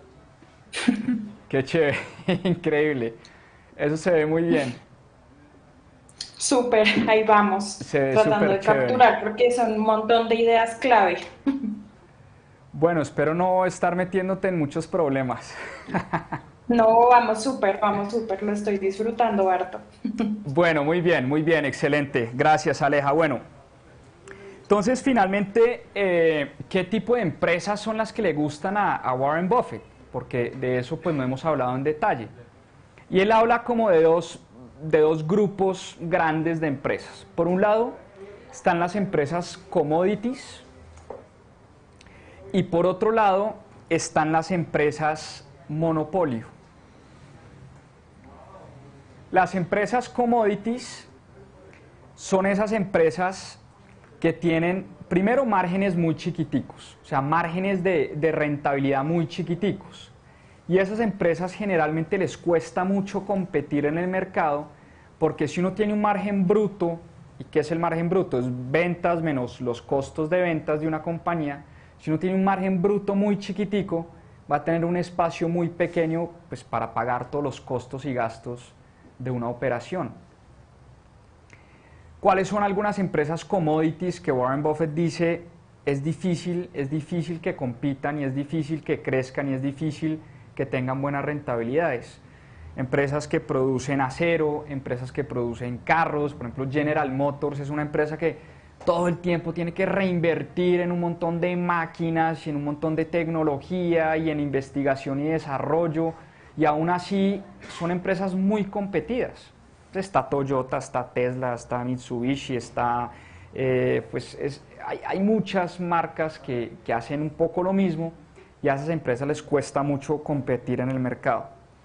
Qué chévere, increíble. Eso se ve muy bien. Súper, ahí vamos. Se ve tratando de súper chévere. capturar porque son un montón de ideas clave. Bueno, espero no estar metiéndote en muchos problemas. No, vamos súper, lo estoy disfrutando harto. Bueno, muy bien, excelente. Gracias, Aleja. Bueno, Entonces, finalmente, ¿qué tipo de empresas son las que le gustan a Warren Buffett? Porque de eso pues no hemos hablado en detalle. Y él habla como de dos grupos grandes de empresas. Por un lado, están las empresas commodities y por otro lado, están las empresas monopolio. Las empresas commodities son esas empresas que tienen, primero, márgenes muy chiquiticos, o sea, márgenes de rentabilidad muy chiquiticos. Y a esas empresas generalmente les cuesta mucho competir en el mercado, porque si uno tiene un margen bruto, ¿y qué es el margen bruto? Es ventas menos los costos de ventas de una compañía. Si uno tiene un margen bruto muy chiquitico, va a tener un espacio muy pequeño pues, para pagar todos los costos y gastos de una operación. ¿Cuáles son algunas empresas commodities que Warren Buffett dice es difícil que compitan y es difícil que crezcan y es difícil que tengan buenas rentabilidades? Empresas que producen acero, empresas que producen carros, por ejemplo General Motors es una empresa que todo el tiempo tiene que reinvertir en un montón de máquinas y en un montón de tecnología y en investigación y desarrollo, y aún así son empresas muy competidas. Está Toyota, está Tesla, está Mitsubishi, está, hay muchas marcas que hacen un poco lo mismo y a esas empresas les cuesta mucho competir en el mercado.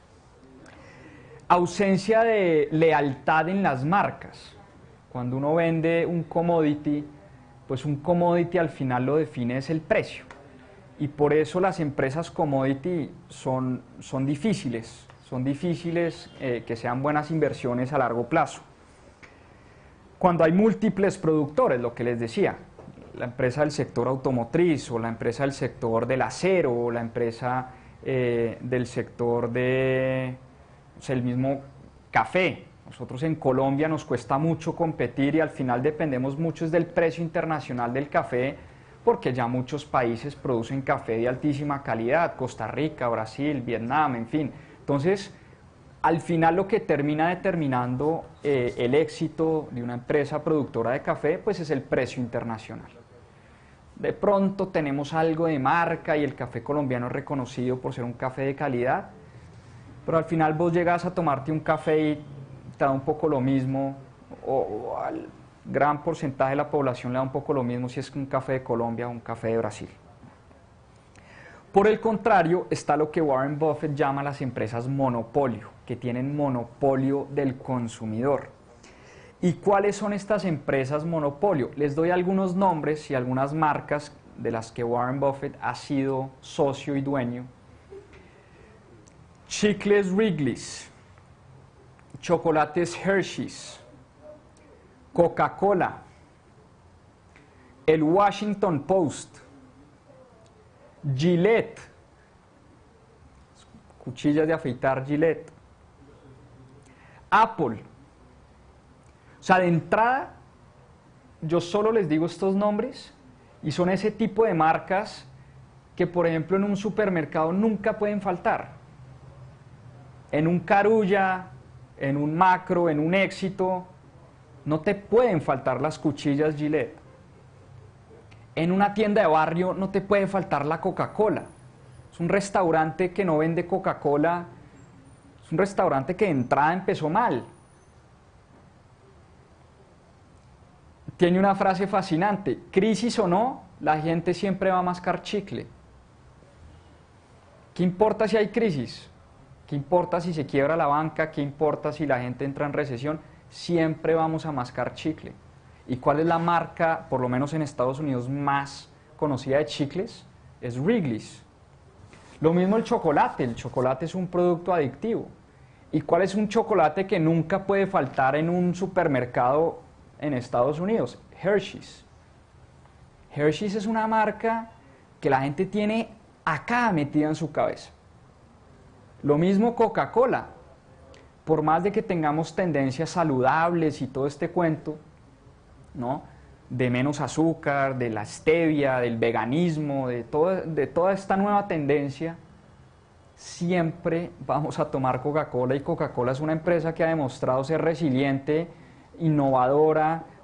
Ausencia de lealtad en las marcas. Cuando uno vende un commodity, pues un commodity al final lo define es el precio. Y por eso las empresas commodity son difíciles que sean buenas inversiones a largo plazo. Cuando hay múltiples productores, lo que les decía, la empresa del sector automotriz o la empresa del sector del acero o la empresa del sector de, o sea, el mismo café. Nosotros en Colombia nos cuesta mucho competir y al final dependemos mucho del precio internacional del café, porque ya muchos países producen café de altísima calidad, Costa Rica, Brasil, Vietnam, en fin. Entonces, al final lo que termina determinando el éxito de una empresa productora de café, pues es el precio internacional. De pronto tenemos algo de marca y el café colombiano es reconocido por ser un café de calidad, pero al final vos llegas a tomarte un café y te da un poco lo mismo, o al gran porcentaje de la población le da un poco lo mismo si es un café de Colombia o un café de Brasil. Por el contrario, está lo que Warren Buffett llama las empresas monopolio, que tienen monopolio del consumidor. ¿Y cuáles son estas empresas monopolio? Les doy algunos nombres y algunas marcas de las que Warren Buffett ha sido socio y dueño. Chicles Wrigley's, chocolates Hershey's, Coca-Cola, el Washington Post, Gillette, cuchillas de afeitar Gillette, Apple. O sea, de entrada, yo solo les digo estos nombres y son ese tipo de marcas que, por ejemplo, en un supermercado nunca pueden faltar. En un Carulla, en un Macro, en un Éxito, no te pueden faltar las cuchillas Gillette. En una tienda de barrio no te puede faltar la Coca-Cola. Es un restaurante que no vende Coca-Cola, es un restaurante que de entrada empezó mal. Tiene una frase fascinante: crisis o no, la gente siempre va a mascar chicle. ¿Qué importa si hay crisis? ¿Qué importa si se quiebra la banca? ¿Qué importa si la gente entra en recesión? Siempre vamos a mascar chicle. ¿Y cuál es la marca, por lo menos en Estados Unidos, más conocida de chicles? Es Wrigley's. Lo mismo el chocolate es un producto adictivo. ¿Y cuál es un chocolate que nunca puede faltar en un supermercado en Estados Unidos? Hershey's. Hershey's es una marca que la gente tiene acá metida en su cabeza. Lo mismo Coca-Cola. Por más de que tengamos tendencias saludables y todo este cuento, ¿no?, de menos azúcar, de la stevia, del veganismo, de toda esta nueva tendencia, siempre vamos a tomar Coca-Cola, y Coca-Cola es una empresa que ha demostrado ser resiliente, innovadora,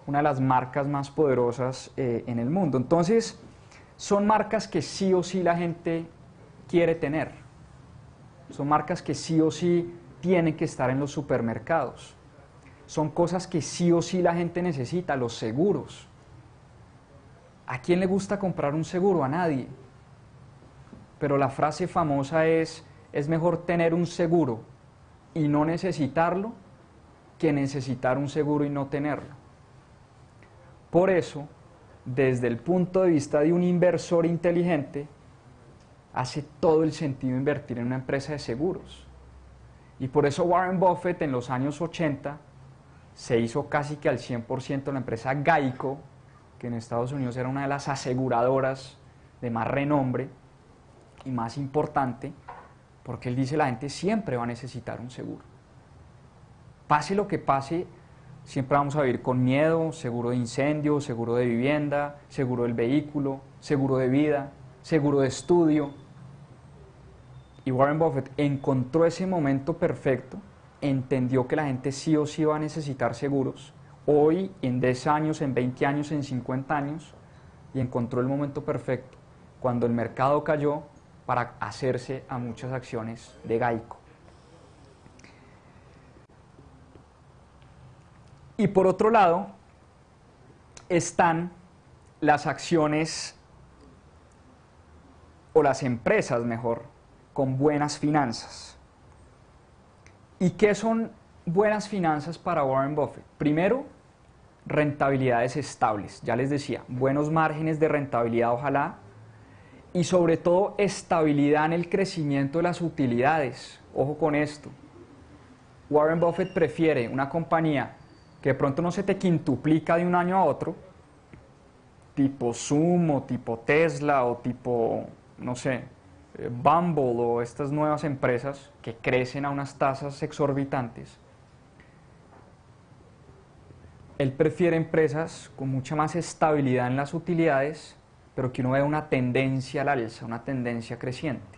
una de las marcas más poderosas en el mundo. Entonces, son marcas que sí o sí la gente quiere tener. Son marcas que sí o sí tienen que estar en los supermercados. Son cosas que sí o sí la gente necesita, los seguros. ¿A quién le gusta comprar un seguro? A nadie. Pero la frase famosa es mejor tener un seguro y no necesitarlo que necesitar un seguro y no tenerlo. Por eso, desde el punto de vista de un inversor inteligente, hace todo el sentido invertir en una empresa de seguros. Y por eso Warren Buffett en los años 80 se hizo casi que al 100% la empresa Geico, que en Estados Unidos era una de las aseguradoras de más renombre y más importante, porque él dice la gente siempre va a necesitar un seguro. Pase lo que pase, siempre vamos a vivir con miedo, seguro de incendio, seguro de vivienda, seguro del vehículo, seguro de vida, seguro de estudio. Y Warren Buffett encontró ese momento perfecto, entendió que la gente sí o sí va a necesitar seguros, hoy, en 10 años, en 20 años, en 50 años, y encontró el momento perfecto, cuando el mercado cayó, para hacerse a muchas acciones de Geico. Y por otro lado, están las acciones, o las empresas mejor, con buenas finanzas. ¿Y qué son buenas finanzas para Warren Buffett? Primero, rentabilidades estables, ya les decía, buenos márgenes de rentabilidad ojalá, y sobre todo estabilidad en el crecimiento de las utilidades. Ojo con esto, Warren Buffett prefiere una compañía que de pronto no se te quintuplica de un año a otro, tipo Zoom o tipo Tesla o tipo, no sé, Bumble o estas nuevas empresas que crecen a unas tasas exorbitantes. Él prefiere empresas con mucha más estabilidad en las utilidades, pero que uno vea una tendencia al alza, una tendencia creciente.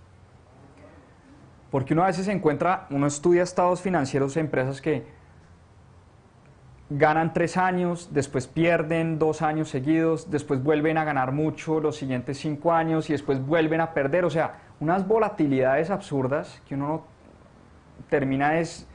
Porque uno a veces uno estudia estados financieros de empresas que ganan 3 años, después pierden 2 años seguidos, después vuelven a ganar mucho los siguientes 5 años y después vuelven a perder. O sea, unas volatilidades absurdas que uno termina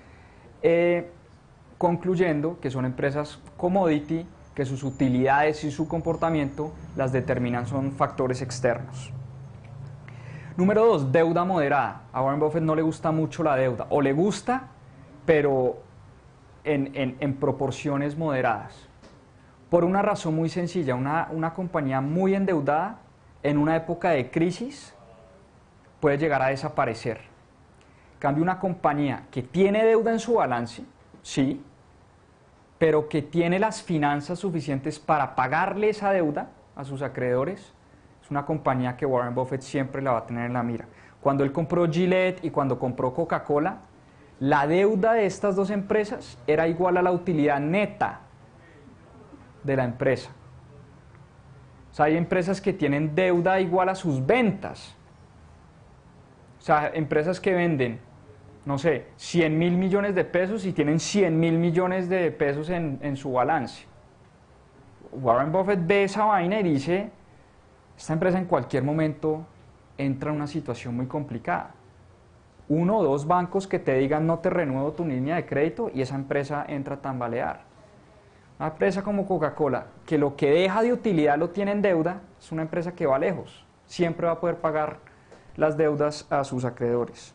concluyendo que son empresas commodity, que sus utilidades y su comportamiento las determinan son factores externos. Número 2, deuda moderada. A Warren Buffett no le gusta mucho la deuda, o le gusta, pero en proporciones moderadas. Por una razón muy sencilla, una compañía muy endeudada en una época de crisis puede llegar a desaparecer. En cambio, una compañía que tiene deuda en su balance, sí, pero que tiene las finanzas suficientes para pagarle esa deuda a sus acreedores, es una compañía que Warren Buffett siempre la va a tener en la mira. Cuando él compró Gillette y cuando compró Coca-Cola, la deuda de estas dos empresas era igual a la utilidad neta de la empresa. O sea, hay empresas que tienen deuda igual a sus ventas. O sea, empresas que venden, no sé, 100.000 millones de pesos y tienen 100.000 millones de pesos en su balance. Warren Buffett ve esa vaina y dice, esta empresa en cualquier momento entra en una situación muy complicada. 1 o 2 bancos que te digan no te renuevo tu línea de crédito y esa empresa entra a tambalear. Una empresa como Coca-Cola, que lo que deja de utilidad lo tiene en deuda, es una empresa que va lejos. Siempre va a poder pagar las deudas a sus acreedores.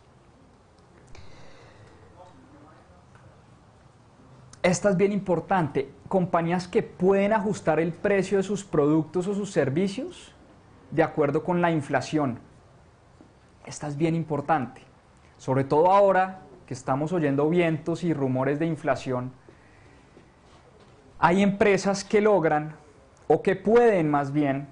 Esta es bien importante. Compañías que pueden ajustar el precio de sus productos o sus servicios de acuerdo con la inflación. Esta es bien importante. Sobre todo ahora que estamos oyendo vientos y rumores de inflación, hay empresas que logran, o que pueden más bien,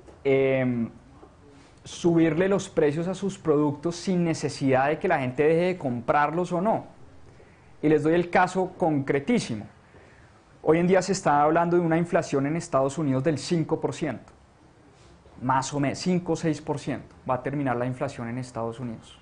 subirle los precios a sus productos sin necesidad de que la gente deje de comprarlos o no. Y les doy el caso concretísimo. Hoy en día se está hablando de una inflación en Estados Unidos del 5%, más o menos, 5 o 6% va a terminar la inflación en Estados Unidos.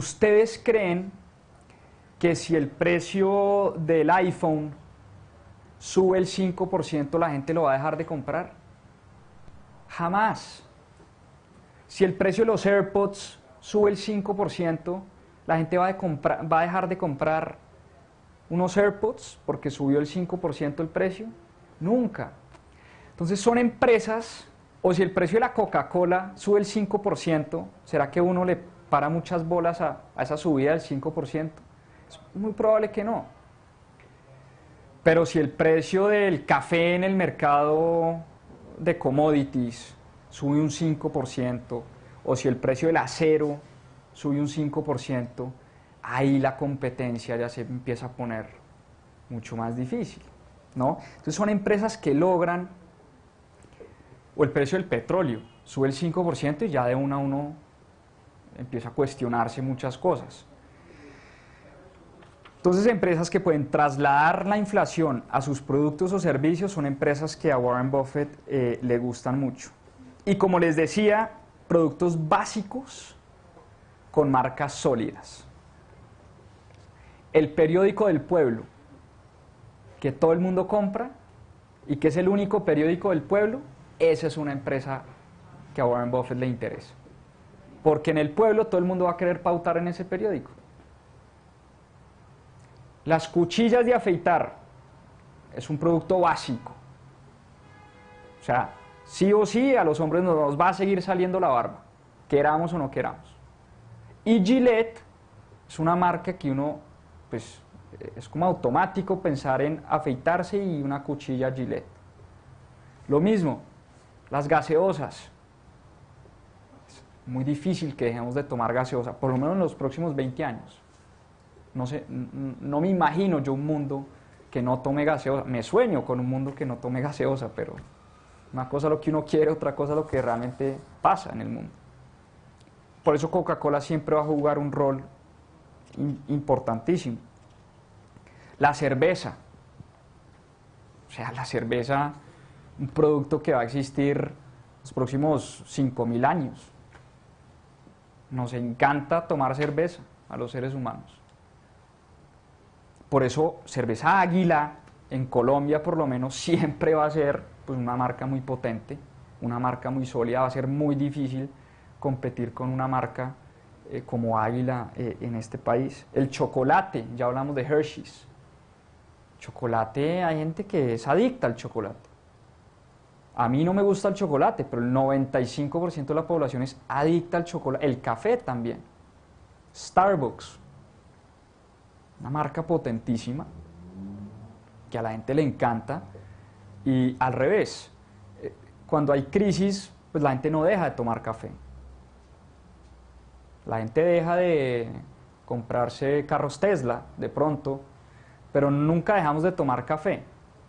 ¿Ustedes creen que si el precio del iPhone sube el 5%, la gente lo va a dejar de comprar. Jamás. Si el precio de los AirPods sube el 5%, la gente va a dejar de comprar unos AirPods porque subió el 5% el precio. Nunca. Entonces son empresas, o si el precio de la Coca-Cola sube el 5%, ¿será que uno le para muchas bolas a esa subida del 5%? Es muy probable que no. Pero si el precio del café en el mercado de commodities sube un 5%, o si el precio del acero sube un 5%, ahí la competencia ya se empieza a poner mucho más difícil, ¿no? Entonces son empresas que logran, o el precio del petróleo sube el 5% y ya de una a uno empieza a cuestionarse muchas cosas. Entonces, empresas que pueden trasladar la inflación a sus productos o servicios son empresas que a Warren Buffett le gustan mucho. Y como les decía, productos básicos con marcas sólidas. El periódico del pueblo, que todo el mundo compra y que es el único periódico del pueblo, esa es una empresa que a Warren Buffett le interesa. Porque en el pueblo todo el mundo va a querer pautar en ese periódico. Las cuchillas de afeitar es un producto básico. O sea, sí o sí a los hombres nos va a seguir saliendo la barba, queramos o no queramos. Y Gillette es una marca que uno, pues, es como automático pensar en afeitarse y una cuchilla Gillette. Lo mismo, las gaseosas. Es muy difícil que dejemos de tomar gaseosa, por lo menos en los próximos 20 años. No sé, no me imagino yo un mundo que no tome gaseosa. Me sueño con un mundo que no tome gaseosa, pero una cosa es lo que uno quiere, otra cosa es lo que realmente pasa en el mundo. Por eso Coca-Cola siempre va a jugar un rol importantísimo. La cerveza. O sea, la cerveza, un producto que va a existir los próximos 5.000 años. Nos encanta tomar cerveza a los seres humanos. Por eso Cerveza Águila, en Colombia por lo menos, siempre va a ser pues, una marca muy potente, una marca muy sólida. Va a ser muy difícil competir con una marca como Águila en este país. El chocolate, ya hablamos de Hershey's. Chocolate, hay gente que es adicta al chocolate. A mí no me gusta el chocolate, pero el 95% de la población es adicta al chocolate. El café también. Starbucks. Una marca potentísima que a la gente le encanta. Y al revés, cuando hay crisis, pues la gente no deja de tomar café. La gente deja de comprarse carros Tesla de pronto, pero nunca dejamos de tomar café.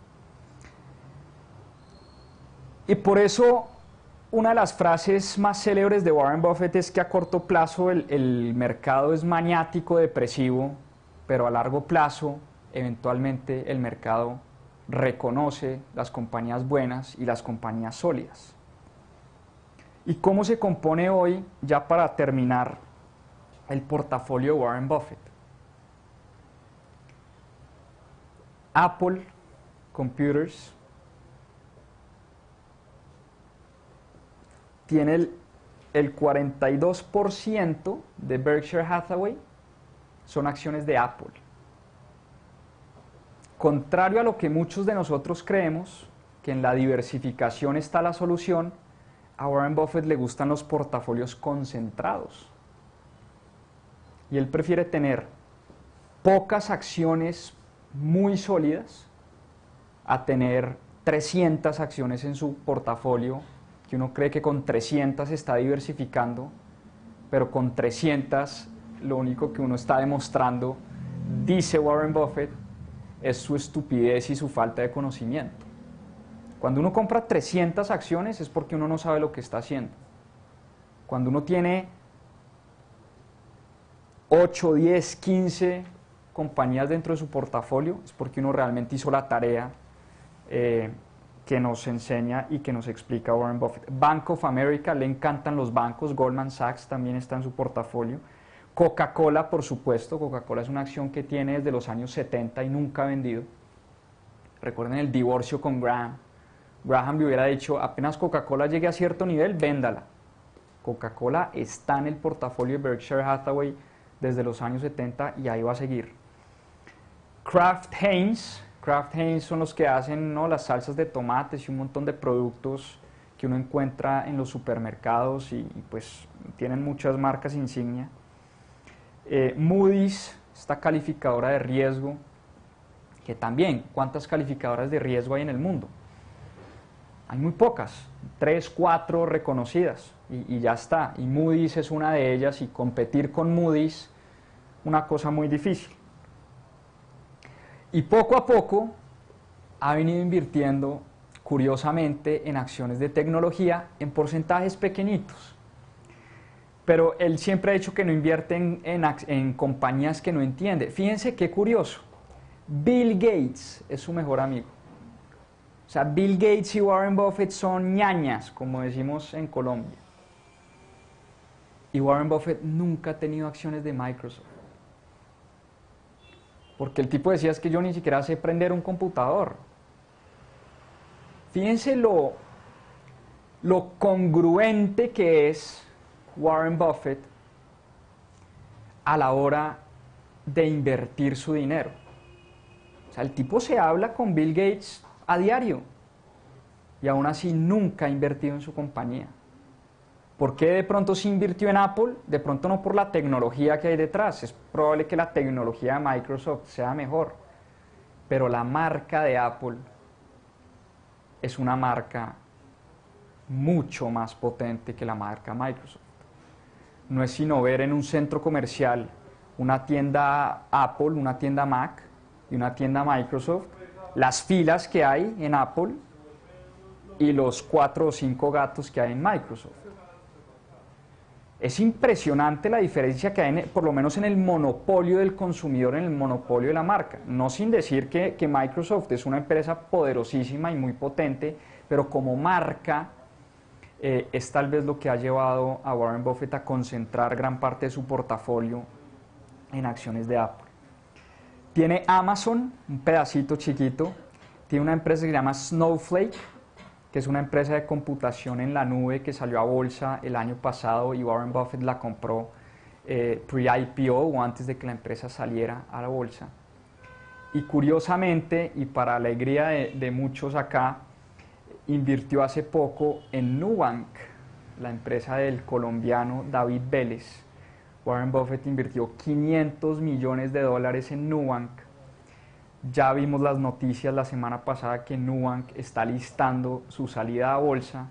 Y por eso una de las frases más célebres de Warren Buffett es que a corto plazo el mercado es maniático, depresivo, pero a largo plazo, eventualmente, el mercado reconoce las compañías buenas y las compañías sólidas. ¿Y cómo se compone hoy, ya para terminar, el portafolio de Warren Buffett? Apple Computers tiene el 42% de Berkshire Hathaway, son acciones de Apple. Contrario a lo que muchos de nosotros creemos, que en la diversificación está la solución, a Warren Buffett le gustan los portafolios concentrados. Y él prefiere tener pocas acciones muy sólidas a tener 300 acciones en su portafolio, que uno cree que con 300 está diversificando, pero con 300 lo único que uno está demostrando, dice Warren Buffett, es su estupidez y su falta de conocimiento. Cuando uno compra 300 acciones es porque uno no sabe lo que está haciendo. Cuando uno tiene 8, 10, 15 compañías dentro de su portafolio es porque uno realmente hizo la tarea que nos enseña y que nos explica Warren Buffett. Bank of America, le encantan los bancos. Goldman Sachs también está en su portafolio. Coca-Cola, por supuesto. Coca-Cola es una acción que tiene desde los años 70 y nunca ha vendido. Recuerden el divorcio con Graham. Graham le hubiera dicho, apenas Coca-Cola llegue a cierto nivel, véndala. Coca-Cola está en el portafolio de Berkshire Hathaway desde los años 70 y ahí va a seguir. Kraft Heinz son los que hacen, ¿no?, las salsas de tomates y un montón de productos que uno encuentra en los supermercados y pues tienen muchas marcas insignia. Moody's, esta calificadora de riesgo, que también, ¿cuántas calificadoras de riesgo hay en el mundo? Hay muy pocas, 3, 4 reconocidas y ya está. Y Moody's es una de ellas y competir con Moody's, una cosa muy difícil. Y poco a poco ha venido invirtiendo, curiosamente, en acciones de tecnología en porcentajes pequeñitos. Pero él siempre ha dicho que no invierte en compañías que no entiende. Fíjense qué curioso. Bill Gates es su mejor amigo. O sea, Bill Gates y Warren Buffett son ñañas, como decimos en Colombia. Y Warren Buffett nunca ha tenido acciones de Microsoft. Porque el tipo decía, es que yo ni siquiera sé prender un computador. Fíjense lo congruente que es Warren Buffett a la hora de invertir su dinero. O sea, el tipo se habla con Bill Gates a diario y aún así nunca ha invertido en su compañía. ¿Por qué de pronto sí invirtió en Apple? De pronto no por la tecnología que hay detrás. Es probable que la tecnología de Microsoft sea mejor, pero la marca de Apple es una marca mucho más potente que la marca Microsoft. No es sino ver en un centro comercial una tienda Apple, una tienda Mac y una tienda Microsoft, las filas que hay en Apple y los 4 o 5 gatos que hay en Microsoft. Es impresionante la diferencia que hay, por lo menos en el monopolio del consumidor, en el monopolio de la marca. No sin decir que Microsoft es una empresa poderosísima y muy potente, pero como marca es tal vez lo que ha llevado a Warren Buffett a concentrar gran parte de su portafolio en acciones de Apple. Tiene Amazon, un pedacito chiquito, tiene una empresa que se llama Snowflake, que es una empresa de computación en la nube que salió a bolsa el año pasado y Warren Buffett la compró pre-IPO o antes de que la empresa saliera a la bolsa. Y curiosamente, y para alegría de muchos acá, invirtió hace poco en Nubank, la empresa del colombiano David Vélez. Warren Buffett invirtió $500 millones en Nubank. Ya vimos las noticias la semana pasada que Nubank está listando su salida a bolsa.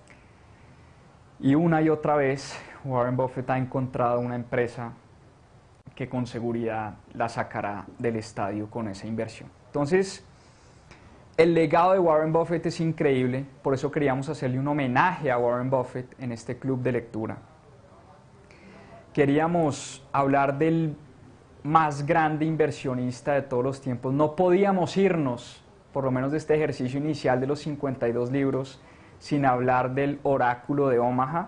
Y una y otra vez Warren Buffett ha encontrado una empresa que con seguridad la sacará del estadio con esa inversión. Entonces, el legado de Warren Buffett es increíble, por eso queríamos hacerle un homenaje a Warren Buffett en este club de lectura. Queríamos hablar del más grande inversionista de todos los tiempos. No podíamos irnos, por lo menos de este ejercicio inicial de los 52 libros, sin hablar del oráculo de Omaha.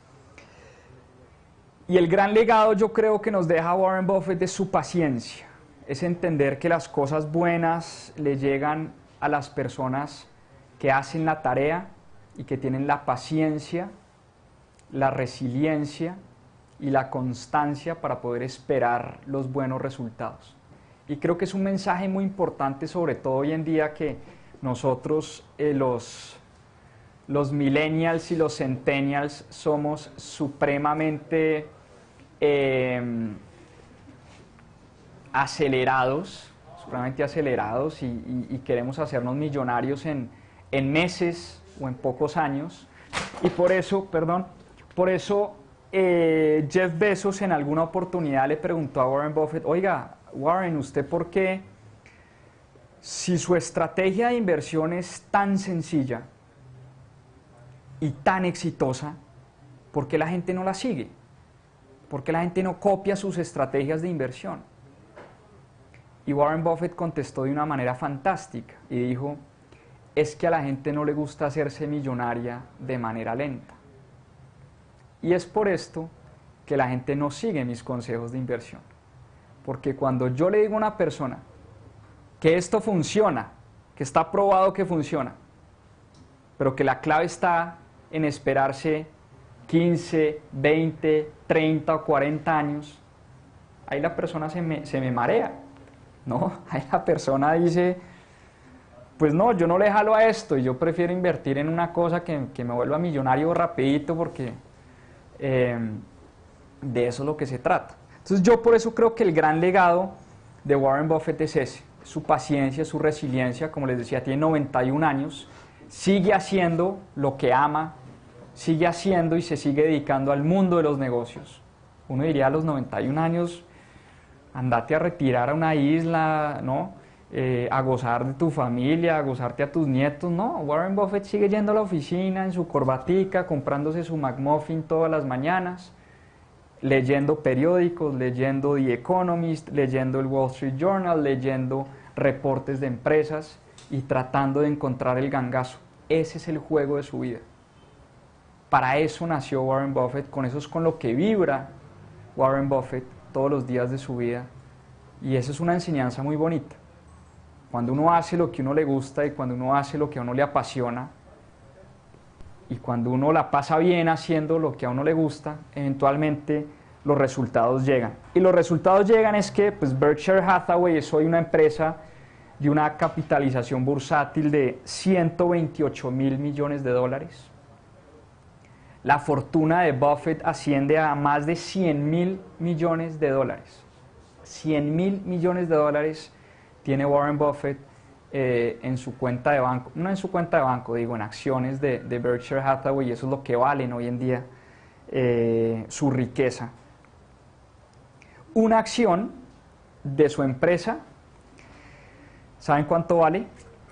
Y el gran legado yo creo que nos deja Warren Buffett es su paciencia, es entender que las cosas buenas le llegan a las personas que hacen la tarea y que tienen la paciencia, la resiliencia y la constancia para poder esperar los buenos resultados. Y creo que es un mensaje muy importante, sobre todo hoy en día que nosotros, los millennials y los centennials, somos supremamente acelerados y queremos hacernos millonarios en meses o en pocos años. Y por eso, Jeff Bezos en alguna oportunidad le preguntó a Warren Buffett, oiga, Warren, ¿usted por qué, si su estrategia de inversión es tan sencilla y tan exitosa, por qué la gente no la sigue? ¿Por qué la gente no copia sus estrategias de inversión? Y Warren Buffett contestó de una manera fantástica y dijo, es que a la gente no le gusta hacerse millonaria de manera lenta. Y es por esto que la gente no sigue mis consejos de inversión. Porque cuando yo le digo a una persona que esto funciona que está probado que funciona, pero que la clave está en esperarse 15, 20, 30 o 40 años, ahí la persona se me marea, ¿no? Ahí la persona dice, pues no, yo no le jalo a esto, y yo prefiero invertir en una cosa que me vuelva millonario rapidito, porque de eso es lo que se trata. Entonces yo por eso creo que el gran legado de Warren Buffett es ese, su paciencia, su resiliencia, como les decía, tiene 91 años, sigue haciendo lo que ama, sigue haciendo y se sigue dedicando al mundo de los negocios. Uno diría a los 91 años, andate a retirar a una isla, ¿no? A gozar de tu familia, a gozarte a tus nietos, ¿no? Warren Buffett sigue yendo a la oficina en su corbatica, comprándose su McMuffin todas las mañanas, leyendo periódicos, leyendo The Economist, leyendo el Wall Street Journal, leyendo reportes de empresas y tratando de encontrar el gangazo. Ese es el juego de su vida. Para eso nació Warren Buffett, con eso es con lo que vibra Warren Buffett todos los días de su vida, y eso es una enseñanza muy bonita. Cuando uno hace lo que a uno le gusta y cuando uno hace lo que a uno le apasiona y cuando uno la pasa bien haciendo lo que a uno le gusta, eventualmente los resultados llegan. Y los resultados llegan es que pues Berkshire Hathaway es hoy una empresa de una capitalización bursátil de 128.000 millones de dólares. La fortuna de Buffett asciende a más de 100.000 millones de dólares. 100.000 millones de dólares tiene Warren Buffett en su cuenta de banco. No en su cuenta de banco, digo, en acciones de Berkshire Hathaway, y eso es lo que valen hoy en día su riqueza. Una acción de su empresa, ¿saben cuánto vale?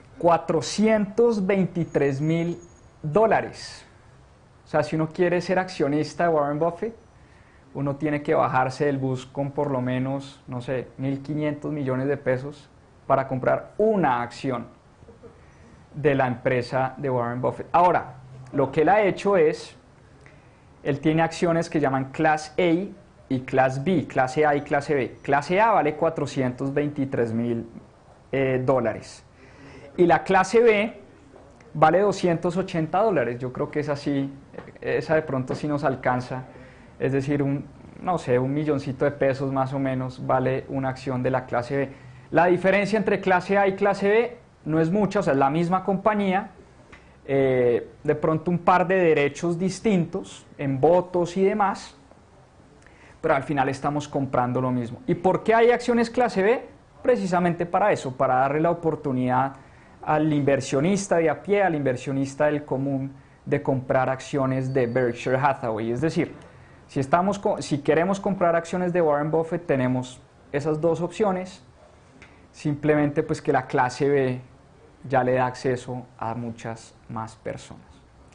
423.000 dólares. O sea, si uno quiere ser accionista de Warren Buffett, uno tiene que bajarse del bus con por lo menos, no sé, 1.500 millones de pesos para comprar una acción de la empresa de Warren Buffett. Ahora, lo que él ha hecho es, él tiene acciones que llaman Class A y Class B, clase A y clase B. Clase A vale 423.000 dólares. Y la clase B vale 280 dólares. Yo creo que es así, esa de pronto sí nos alcanza. Es decir, no sé, $1 milloncito de pesos más o menos vale una acción de la clase B. La diferencia entre clase A y clase B no es mucha, o sea, es la misma compañía, de pronto un par de derechos distintos en votos y demás, pero al final estamos comprando lo mismo. ¿Y por qué hay acciones clase B? Precisamente para eso, para darle la oportunidad al inversionista de a pie, al inversionista del común, de comprar acciones de Berkshire Hathaway. Es decir, si queremos comprar acciones de Warren Buffett, tenemos esas dos opciones, simplemente pues que la clase B ya le da acceso a muchas más personas.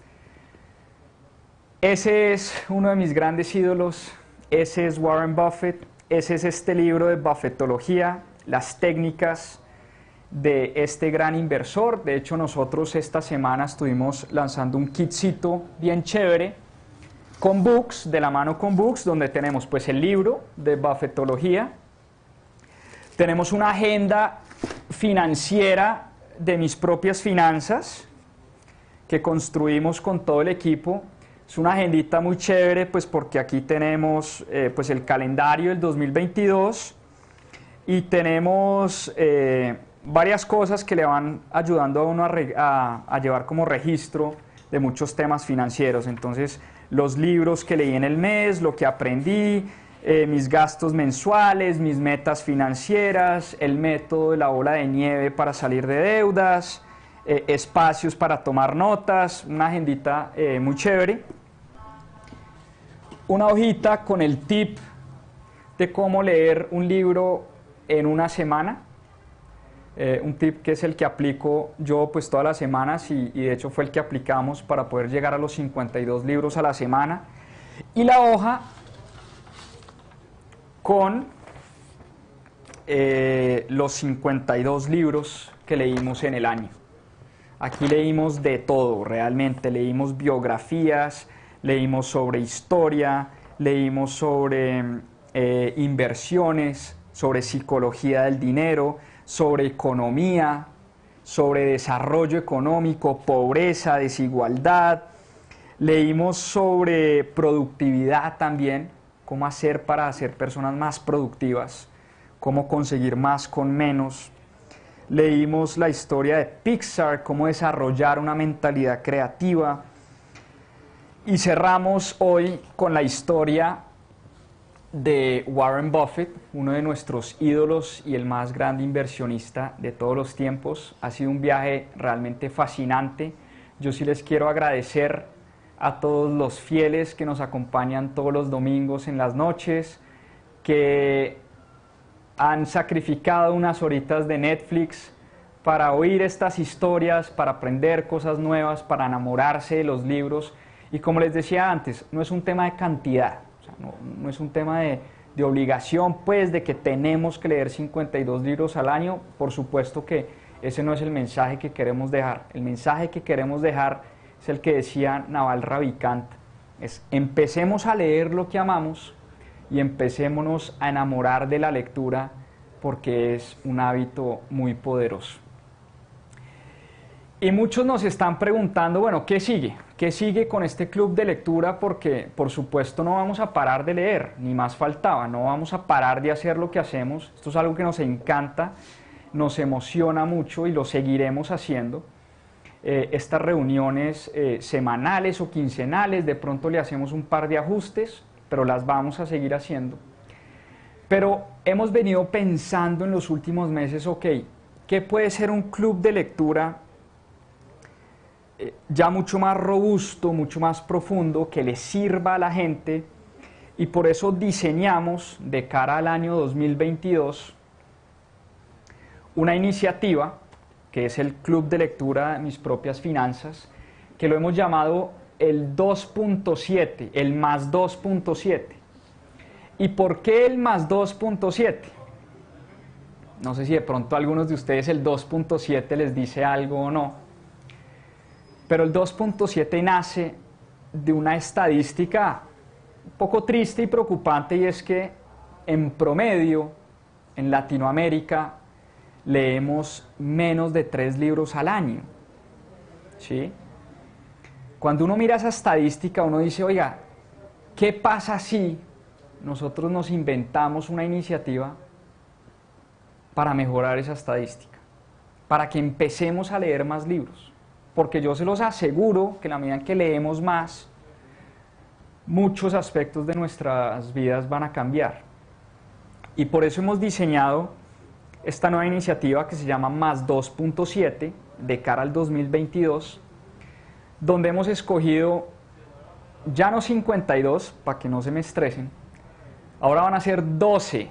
Ese es uno de mis grandes ídolos, ese es Warren Buffett, ese es este libro de Buffettología, las técnicas de este gran inversor. De hecho, nosotros esta semana estuvimos lanzando un kitcito bien chévere con Books, de la mano con Books, donde tenemos pues el libro de Buffettología, tenemos una agenda financiera de mis propias finanzas que construimos con todo el equipo. Es una agendita muy chévere, pues porque aquí tenemos pues el calendario del 2022 y tenemos varias cosas que le van ayudando a uno a llevar como registro de muchos temas financieros. Entonces, los libros que leí en el mes, lo que aprendí, mis gastos mensuales, mis metas financieras, el método de la bola de nieve para salir de deudas, espacios para tomar notas, una agendita muy chévere. Una hojita con el tip de cómo leer un libro en una semana. Un tip que es el que aplico yo pues todas las semanas y de hecho fue el que aplicamos para poder llegar a los 52 libros a la semana. Y la hoja con los 52 libros que leímos en el año. Aquí leímos de todo, realmente. Leímos biografías, leímos sobre historia, leímos sobre inversiones, sobre psicología del dinero, sobre economía, sobre desarrollo económico, pobreza, desigualdad. Leímos sobre productividad también, cómo hacer para ser personas más productivas, cómo conseguir más con menos. Leímos la historia de Pixar, cómo desarrollar una mentalidad creativa. Y cerramos hoy con la historia de Warren Buffett, uno de nuestros ídolos y el más grande inversionista de todos los tiempos. Ha sido un viaje realmente fascinante. Yo sí les quiero agradecer a todos los fieles que nos acompañan todos los domingos en las noches, que han sacrificado unas horitas de Netflix para oír estas historias, para aprender cosas nuevas, para enamorarse de los libros. Y como les decía antes, no es un tema de cantidad, o sea, no es un tema de obligación, pues, de que tenemos que leer 52 libros al año. Por supuesto que ese no es el mensaje que queremos dejar. El mensaje que queremos dejar es el que decía Naval Ravikant, es: empecemos a leer lo que amamos y empecémonos a enamorar de la lectura, porque es un hábito muy poderoso. Y muchos nos están preguntando, bueno, ¿qué sigue? ¿Qué sigue con este club de lectura? Porque por supuesto no vamos a parar de leer, ni más faltaba, no vamos a parar de hacer lo que hacemos. Esto es algo que nos encanta, nos emociona mucho y lo seguiremos haciendo. Estas reuniones semanales o quincenales, de pronto le hacemos un par de ajustes, pero las vamos a seguir haciendo. Pero hemos venido pensando en los últimos meses, ok, ¿qué puede ser un club de lectura ya mucho más robusto, mucho más profundo, que le sirva a la gente? Y por eso diseñamos, de cara al año 2022, una iniciativa que es el Club de Lectura de Mis Propias Finanzas, que lo hemos llamado el 2.7, el más 2.7. ¿Y por qué el más 2.7? No sé si de pronto a algunos de ustedes el 2.7 les dice algo o no, pero el 2.7 nace de una estadística un poco triste y preocupante, y es que en promedio en Latinoamérica leemos menos de 3 libros al año, ¿sí? Cuando uno mira esa estadística, uno dice, oiga, ¿qué pasa si nosotros nos inventamos una iniciativa para mejorar esa estadística? Para que empecemos a leer más libros. Porque yo se los aseguro que en la medida en que leemos más, muchos aspectos de nuestras vidas van a cambiar. Y por eso hemos diseñado esta nueva iniciativa que se llama Más 2.7 de cara al 2022, donde hemos escogido ya no 52, para que no se me estresen, ahora van a ser 12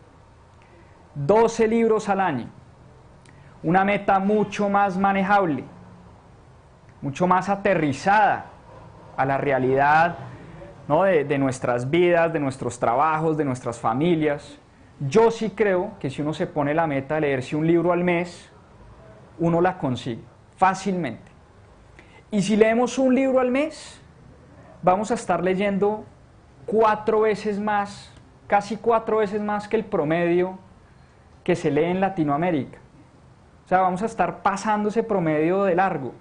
libros al año, una meta mucho más manejable, mucho más aterrizada a la realidad, ¿no?, de nuestras vidas, de nuestros trabajos, de nuestras familias. Yo sí creo que si uno se pone la meta de leerse un libro al mes, uno la consigue fácilmente. Y si leemos un libro al mes, vamos a estar leyendo 4 veces más, casi 4 veces más que el promedio que se lee en Latinoamérica. O sea, vamos a estar pasando ese promedio de largo.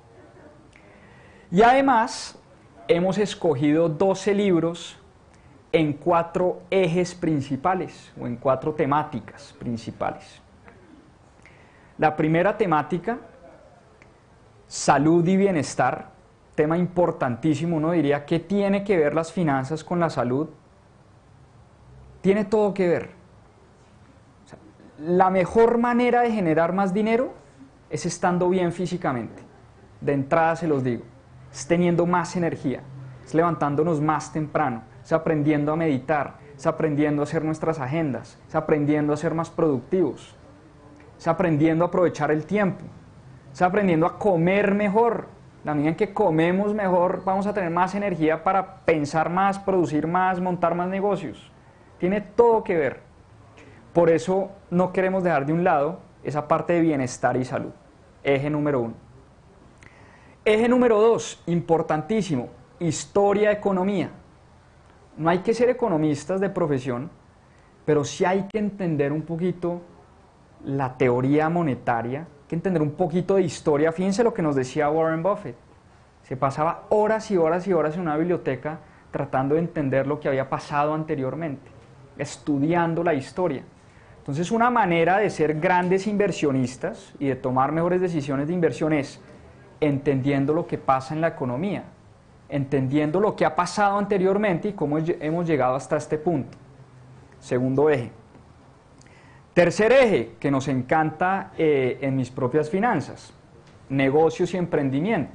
Y además, hemos escogido 12 libros en 4 ejes principales, o en 4 temáticas principales. La primera temática, salud y bienestar, tema importantísimo. Uno diría, ¿qué tiene que ver las finanzas con la salud? Tiene todo que ver. O sea, la mejor manera de generar más dinero es estando bien físicamente. De entrada se los digo, es teniendo más energía, es levantándonos más temprano, es aprendiendo a meditar, es aprendiendo a hacer nuestras agendas, es aprendiendo a ser más productivos, es aprendiendo a aprovechar el tiempo, es aprendiendo a comer mejor. La medida en que comemos mejor, vamos a tener más energía para pensar más, producir más, montar más negocios. Tiene todo que ver. Por eso no queremos dejar de un lado esa parte de bienestar y salud. Eje número 1. Eje número 2, importantísimo, historia, economía. No hay que ser economistas de profesión, pero sí hay que entender un poquito la teoría monetaria, que entender un poquito de historia. Fíjense lo que nos decía Warren Buffett. Se pasaba horas y horas y horas en una biblioteca tratando de entender lo que había pasado anteriormente, estudiando la historia. Entonces, una manera de ser grandes inversionistas y de tomar mejores decisiones de inversión es entendiendo lo que pasa en la economía, entendiendo lo que ha pasado anteriormente y cómo hemos llegado hasta este punto. Segundo eje. Tercer eje que nos encanta en mis propias finanzas, negocios y emprendimiento.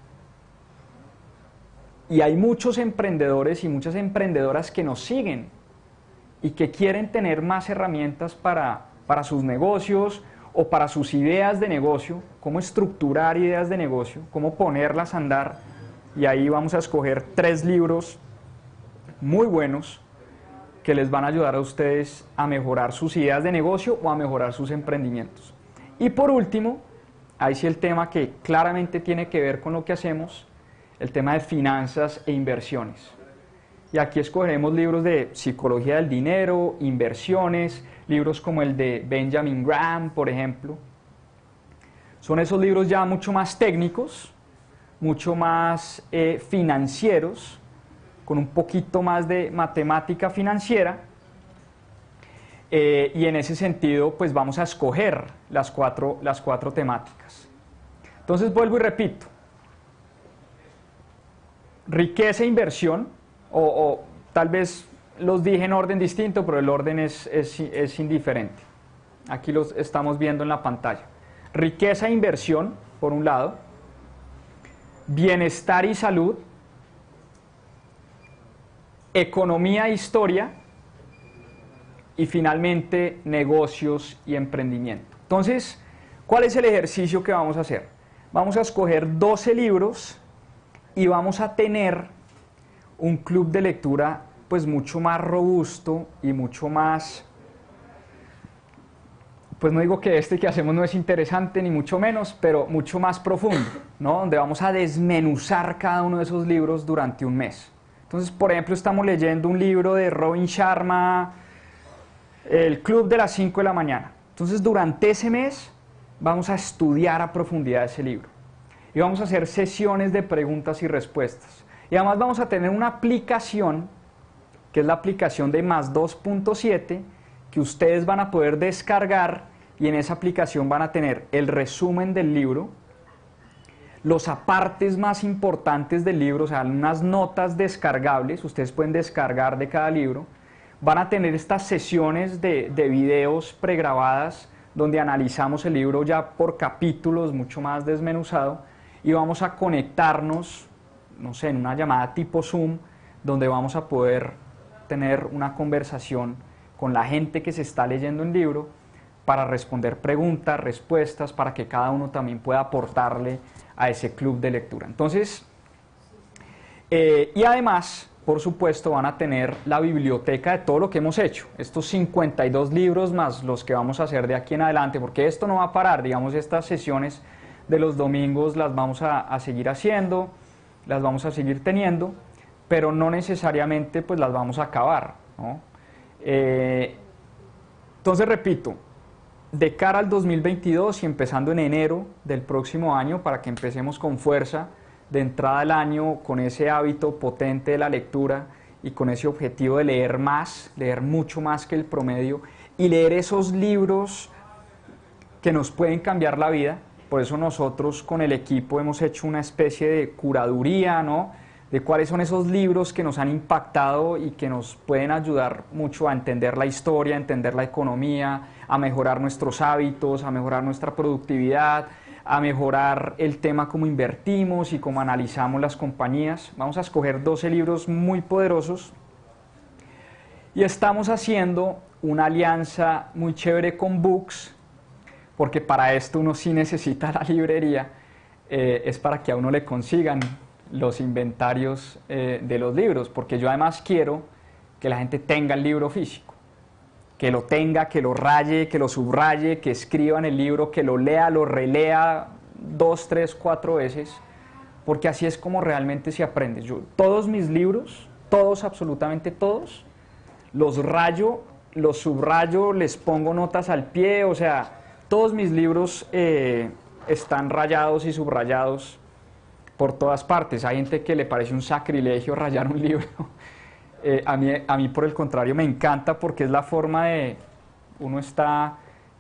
Y hay muchos emprendedores y muchas emprendedoras que nos siguen y que quieren tener más herramientas para sus negocios o para sus ideas de negocio, cómo estructurar ideas de negocio, cómo ponerlas a andar. Y ahí vamos a escoger 3 libros muy buenos que les van a ayudar a ustedes a mejorar sus ideas de negocio o a mejorar sus emprendimientos. Y por último, ahí sí el tema que claramente tiene que ver con lo que hacemos, el tema de finanzas e inversiones. Y aquí escogeremos libros de psicología del dinero, inversiones, libros como el de Benjamin Graham, por ejemplo. Son esos libros ya mucho más técnicos, mucho más financieros, con un poquito más de matemática financiera. Y en ese sentido, pues vamos a escoger las cuatro temáticas. Entonces vuelvo y repito. Riqueza e inversión, o tal vez los dije en orden distinto, pero el orden es indiferente. Aquí los estamos viendo en la pantalla. Riqueza e inversión, por un lado. Bienestar y salud. Economía e historia. Y finalmente, negocios y emprendimiento. Entonces, ¿cuál es el ejercicio que vamos a hacer? Vamos a escoger 12 libros y vamos a tener un club de lectura pues mucho más robusto y mucho más, pues no digo que este que hacemos no es interesante ni mucho menos, pero mucho más profundo, ¿no? Donde vamos a desmenuzar cada uno de esos libros durante un mes. Entonces, por ejemplo, estamos leyendo un libro de Robin Sharma, El Club de las 5 de la mañana. Entonces, durante ese mes vamos a estudiar a profundidad ese libro. Y vamos a hacer sesiones de preguntas y respuestas. Y además vamos a tener una aplicación, que es la aplicación de Más 2.7, que ustedes van a poder descargar y en esa aplicación van a tener el resumen del libro, los apartes más importantes del libro, o sea, unas notas descargables, ustedes pueden descargar de cada libro, van a tener estas sesiones de videos pregrabadas donde analizamos el libro ya por capítulos, mucho más desmenuzado, y vamos a conectarnos, no sé, en una llamada tipo Zoom, donde vamos a poder tener una conversación con la gente que se está leyendo el libro para responder preguntas, respuestas, para que cada uno también pueda aportarle a ese club de lectura. Entonces, y además, por supuesto, van a tener la biblioteca de todo lo que hemos hecho, estos 52 libros más los que vamos a hacer de aquí en adelante, porque esto no va a parar, digamos, estas sesiones de los domingos las vamos a seguir haciendo, las vamos a seguir teniendo, pero no necesariamente pues las vamos a acabar, ¿no? Entonces, repito, de cara al 2022 y empezando en enero del próximo año, para que empecemos con fuerza de entrada al año, con ese hábito potente de la lectura y con ese objetivo de leer más, leer mucho más que el promedio y leer esos libros que nos pueden cambiar la vida. Por eso nosotros con el equipo hemos hecho una especie de curaduría, ¿no? De cuáles son esos libros que nos han impactado y que nos pueden ayudar mucho a entender la historia, a entender la economía, a mejorar nuestros hábitos, a mejorar nuestra productividad, a mejorar el tema cómo invertimos y cómo analizamos las compañías. Vamos a escoger 12 libros muy poderosos y estamos haciendo una alianza muy chévere con Books, porque para esto uno sí necesita la librería, es para que a uno le consigan los inventarios de los libros, porque yo además quiero que la gente tenga el libro físico, que lo tenga, que lo raye, que lo subraye, que escriba en el libro, que lo lea, lo relea 2, 3, 4 veces, porque así es como realmente se aprende. Yo todos mis libros, todos, absolutamente todos, los rayo, los subrayo, les pongo notas al pie, o sea, todos mis libros están rayados y subrayados por todas partes. Hay gente que le parece un sacrilegio rayar un libro. A mí, por el contrario, me encanta porque es la forma de... Uno está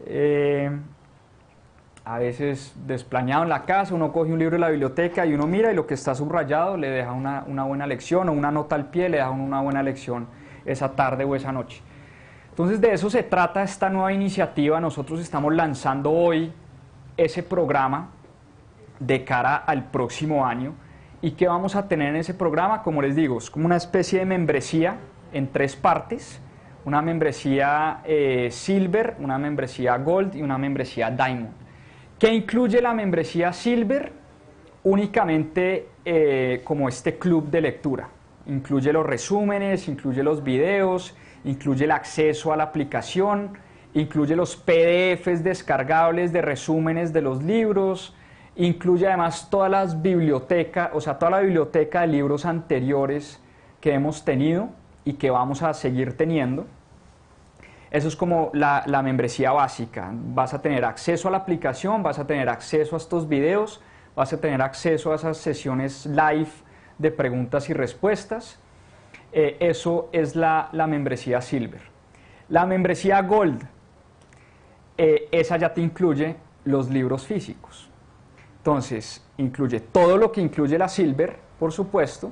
a veces desplañado en la casa, uno coge un libro de la biblioteca y uno mira y lo que está subrayado le deja una buena lección, o una nota al pie le deja una buena lección esa tarde o esa noche. Entonces de eso se trata esta nueva iniciativa. Nosotros estamos lanzando hoy ese programa de cara al próximo año. ¿Y qué vamos a tener en ese programa? Como les digo, es como una especie de membresía en 3 partes. Una membresía Silver, una membresía Gold y una membresía Diamond. ¿Qué incluye la membresía Silver? Únicamente como este club de lectura. Incluye los resúmenes, incluye los videos, incluye el acceso a la aplicación, incluye los PDFs descargables de resúmenes de los libros, incluye además todas las bibliotecas, o sea, toda la biblioteca de libros anteriores que hemos tenido y que vamos a seguir teniendo. Eso es como la membresía básica. Vas a tener acceso a la aplicación, vas a tener acceso a estos videos, vas a tener acceso a esas sesiones live de preguntas y respuestas. Eso es la membresía Silver. La membresía Gold, esa ya te incluye los libros físicos. Entonces, incluye todo lo que incluye la Silver, por supuesto,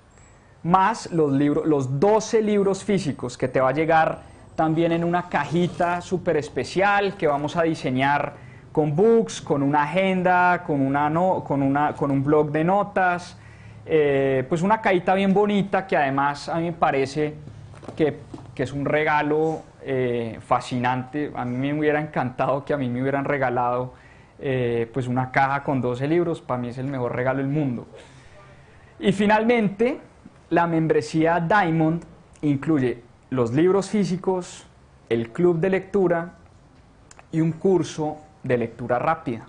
más los 12 libros físicos que te va a llegar también en una cajita súper especial que vamos a diseñar con books, con una agenda, con un blog de notas, pues una cajita bien bonita que además a mí me parece que es un regalo fascinante. A mí me hubiera encantado que a mí me hubieran regalado pues una caja con 12 libros. Para mí es el mejor regalo del mundo. Y finalmente, la membresía Diamond incluye los libros físicos, el club de lectura y un curso de lectura rápida.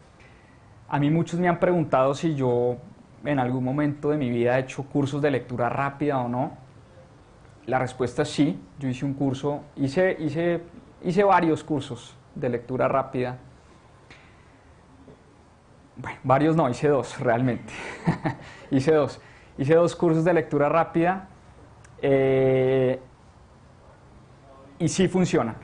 A mí muchos me han preguntado si yo en algún momento de mi vida he hecho cursos de lectura rápida o no. La respuesta es sí. Yo hice un curso, hice varios cursos de lectura rápida. Bueno, varios no, hice 2 realmente. Hice dos cursos de lectura rápida y sí funcionan,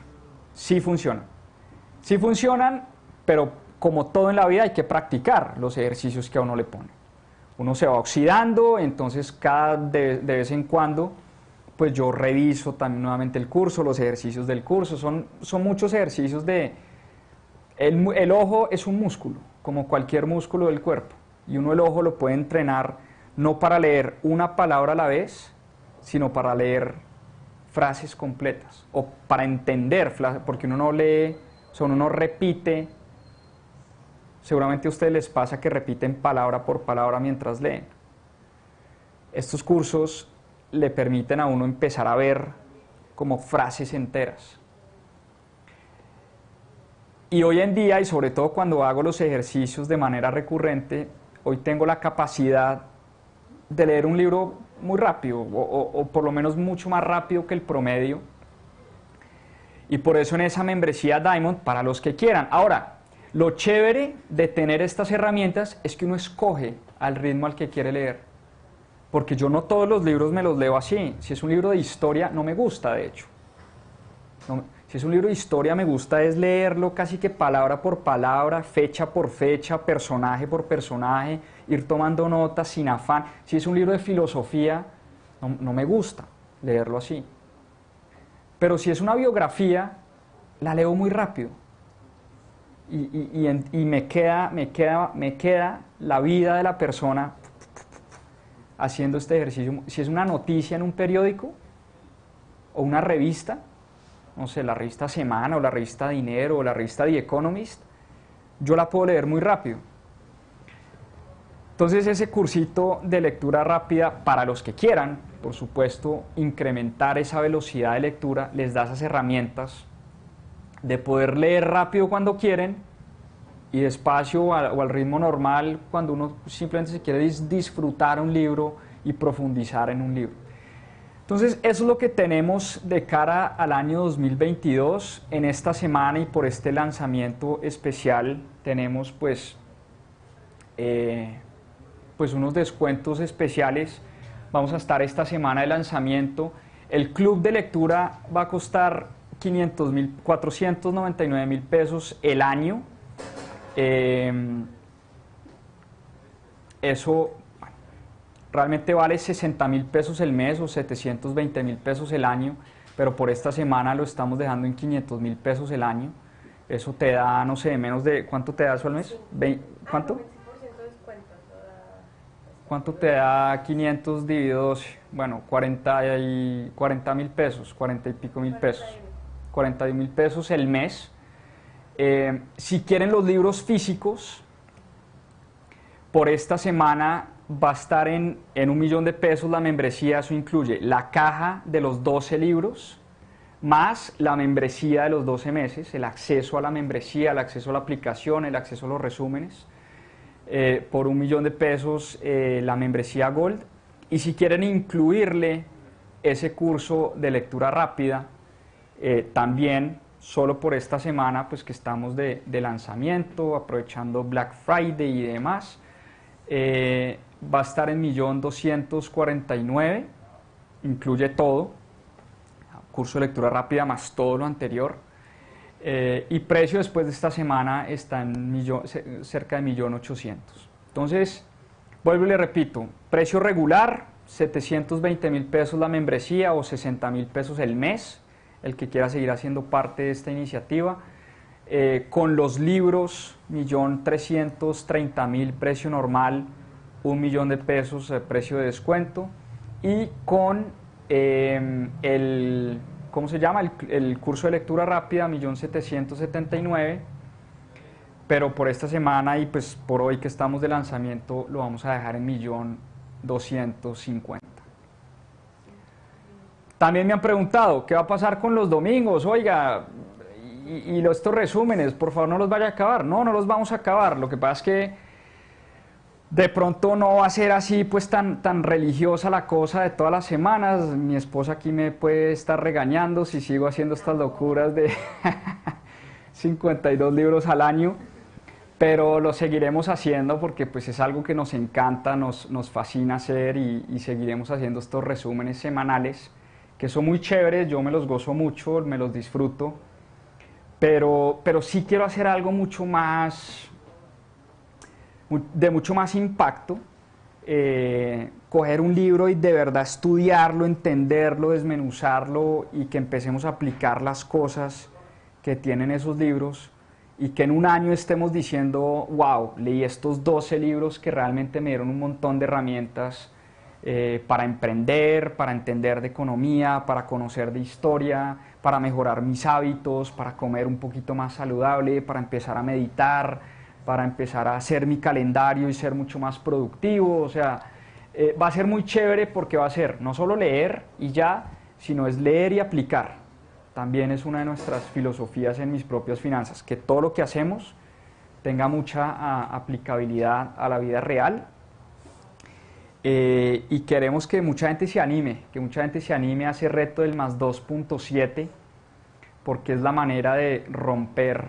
pero como todo en la vida hay que practicar los ejercicios que a uno le pone. Uno se va oxidando, entonces de vez en cuando pues yo reviso también nuevamente el curso, los ejercicios del curso. Son muchos ejercicios el ojo es un músculo, como cualquier músculo del cuerpo, y uno el ojo lo puede entrenar no para leer una palabra a la vez, sino para leer frases completas, o para entender, porque uno no lee, o sea, uno no repite. Seguramente a ustedes les pasa que repiten palabra por palabra mientras leen. Estos cursos le permiten a uno empezar a ver como frases enteras. Y hoy en día, y sobre todo cuando hago los ejercicios de manera recurrente, hoy tengo la capacidad de leer un libro muy rápido, o por lo menos mucho más rápido que el promedio. Y por eso en esa membresía Diamond, para los que quieran. Ahora, lo chévere de tener estas herramientas es que uno escoge al ritmo al que quiere leer. Porque yo no todos los libros me los leo así. Si es un libro de historia, no me gusta, de hecho. Si es un libro de historia, me gusta es leerlo casi que palabra por palabra, fecha por fecha, personaje por personaje, ir tomando notas sin afán. Si es un libro de filosofía, no me gusta leerlo así. Pero si es una biografía, la leo muy rápido. Y me queda la vida de la persona haciendo este ejercicio. Si es una noticia en un periódico o una revista, no sé, la revista Semana o la revista Dinero o la revista The Economist, yo la puedo leer muy rápido. Entonces ese cursito de lectura rápida, para los que quieran, por supuesto, incrementar esa velocidad de lectura, les da esas herramientas de poder leer rápido cuando quieren y despacio o al ritmo normal cuando uno simplemente se quiere disfrutar un libro y profundizar en un libro. Entonces, eso es lo que tenemos de cara al año 2022. En esta semana y por este lanzamiento especial tenemos pues unos descuentos especiales. Vamos a estar esta semana de lanzamiento. El club de lectura va a costar 499.000 pesos el año. Eso realmente vale 60.000 pesos el mes o 720.000 pesos el año, pero por esta semana lo estamos dejando en 500.000 pesos el año. Eso te da, no sé, menos de... ¿Cuánto te da eso al mes? ¿Cuánto? ¿Cuánto te da 500 dividido 12? Bueno, 40.000 pesos, 40 y pico mil pesos. 41.000 pesos el mes. Si quieren los libros físicos, por esta semana va a estar en 1.000.000 de pesos la membresía. Eso incluye la caja de los 12 libros, más la membresía de los 12 meses, el acceso a la membresía, el acceso a la aplicación, el acceso a los resúmenes. Por 1.000.000 de pesos la membresía Gold. Y si quieren incluirle ese curso de lectura rápida, también solo por esta semana, pues que estamos de lanzamiento, aprovechando Black Friday y demás, va a estar en 1.249.000, incluye todo, curso de lectura rápida más todo lo anterior, y precio después de esta semana está en cerca de 1.800.000. Entonces, vuelvo y le repito, precio regular, 720.000 pesos la membresía o 60.000 pesos el mes, el que quiera seguir haciendo parte de esta iniciativa. Con los libros, 1.330.000 precio normal, 1.000.000 de pesos precio de descuento, y con ¿cómo se llama? El curso de lectura rápida, 1.779.000, pero por esta semana y pues por hoy que estamos de lanzamiento lo vamos a dejar en 1.250.000. También me han preguntado, ¿qué va a pasar con los domingos? Oiga, y estos resúmenes, por favor no los vaya a acabar. No, no los vamos a acabar. Lo que pasa es que de pronto no va a ser así pues tan religiosa la cosa de todas las semanas. Mi esposa aquí me puede estar regañando si sigo haciendo estas locuras de 52 libros al año, pero lo seguiremos haciendo porque pues es algo que nos encanta, nos fascina hacer, y seguiremos haciendo estos resúmenes semanales que son muy chéveres. Yo me los gozo mucho, me los disfruto, pero sí quiero hacer algo mucho más, de mucho más impacto, coger un libro y de verdad estudiarlo, entenderlo, desmenuzarlo, y que empecemos a aplicar las cosas que tienen esos libros, y que en un año estemos diciendo, wow, leí estos 12 libros que realmente me dieron un montón de herramientas para emprender, para entender de economía, para conocer de historia, para mejorar mis hábitos, para comer un poquito más saludable, para empezar a meditar, para empezar a hacer mi calendario y ser mucho más productivo. O sea, va a ser muy chévere porque va a ser no solo leer y ya, sino es leer y aplicar. También es una de nuestras filosofías en Mis Propias Finanzas, que todo lo que hacemos tenga mucha aplicabilidad a la vida real. Y queremos que mucha gente se anime, a ese reto del más 2.7, porque es la manera de romper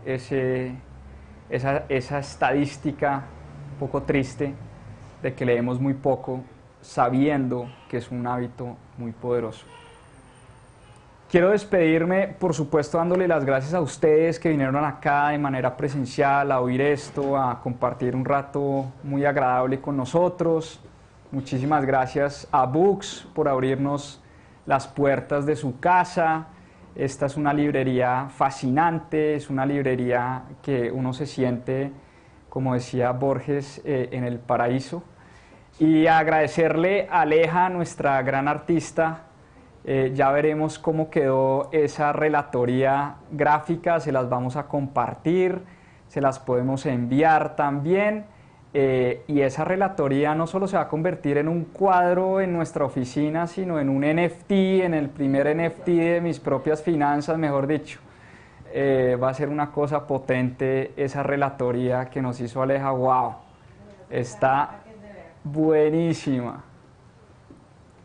esa estadística un poco triste de que leemos muy poco, sabiendo que es un hábito muy poderoso. Quiero despedirme, por supuesto, dándole las gracias a ustedes que vinieron acá de manera presencial a oír esto, a compartir un rato muy agradable con nosotros. Muchísimas gracias a Books por abrirnos las puertas de su casa. Esta es una librería fascinante, es una librería que uno se siente, como decía Borges, en el paraíso. Y agradecerle a Aleja, nuestra gran artista. Ya veremos cómo quedó esa relatoría gráfica, se las vamos a compartir, se las podemos enviar también. Y esa relatoría no solo se va a convertir en un cuadro en nuestra oficina, sino en un NFT, en el primer NFT de Mis Propias Finanzas, mejor dicho. Va a ser una cosa potente esa relatoría que nos hizo Aleja. ¡Wow! Está buenísima.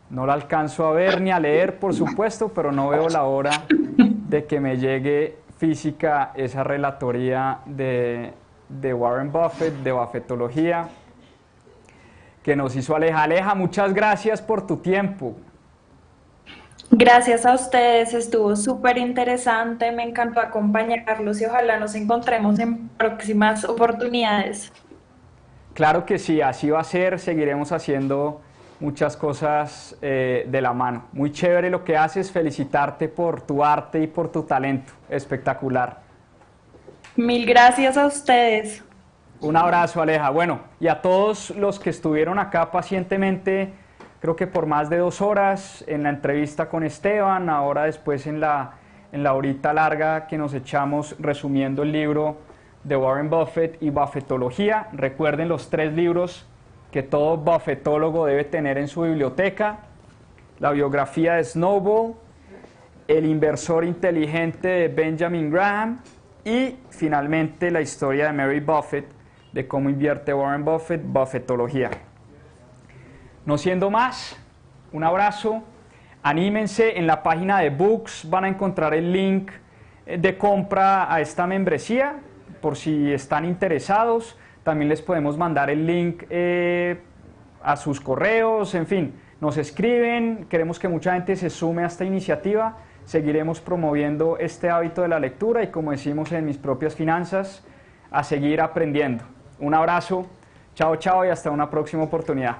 No la alcanzo a ver ni a leer, por supuesto, pero no veo la hora de que me llegue física esa relatoría de Warren Buffett, de Buffettología, que nos hizo Aleja. Aleja, muchas gracias por tu tiempo. Gracias a ustedes, estuvo súper interesante, me encantó acompañarlos y ojalá nos encontremos en próximas oportunidades. Claro que sí, así va a ser, seguiremos haciendo muchas cosas de la mano. Muy chévere lo que haces, felicitarte por tu arte y por tu talento, espectacular. Mil gracias a ustedes. Un abrazo, Aleja. Bueno, y a todos los que estuvieron acá pacientemente, creo que por más de 2 horas, en la entrevista con Esteban, ahora después en la horita larga que nos echamos resumiendo el libro de Warren Buffett y Buffettología. Recuerden los 3 libros que todo buffettólogo debe tener en su biblioteca: la biografía de Snowball, El inversor inteligente de Benjamin Graham y finalmente la historia de Mary Buffett, de cómo invierte Warren Buffett, Buffettología. No siendo más, un abrazo, anímense, en la página de Books van a encontrar el link de compra a esta membresía, por si están interesados. También les podemos mandar el link a sus correos, en fin, nos escriben, queremos que mucha gente se sume a esta iniciativa, seguiremos promoviendo este hábito de la lectura y, como decimos en Mis Propias Finanzas, a seguir aprendiendo. Un abrazo, chao, chao y hasta una próxima oportunidad.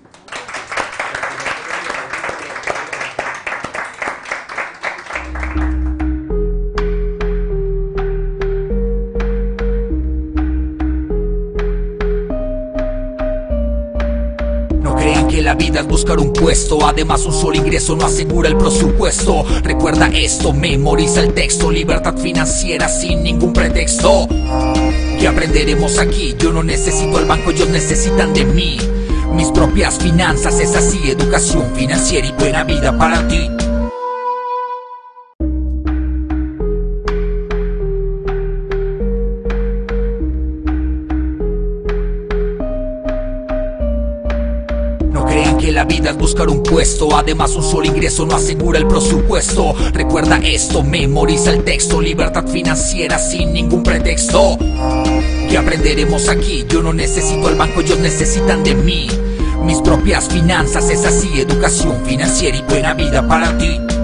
La vida es buscar un puesto, además un solo ingreso no asegura el presupuesto. Recuerda esto, memoriza el texto, libertad financiera sin ningún pretexto. ¿Qué aprenderemos aquí? Yo no necesito al banco, ellos necesitan de mí. Mis propias finanzas, es así, educación financiera y buena vida para ti. La vida es buscar un puesto, además un solo ingreso no asegura el presupuesto. Recuerda esto, memoriza el texto, libertad financiera sin ningún pretexto. ¿Qué aprenderemos aquí? Yo no necesito al banco, ellos necesitan de mí. Mis propias finanzas, es así, educación financiera y buena vida para ti.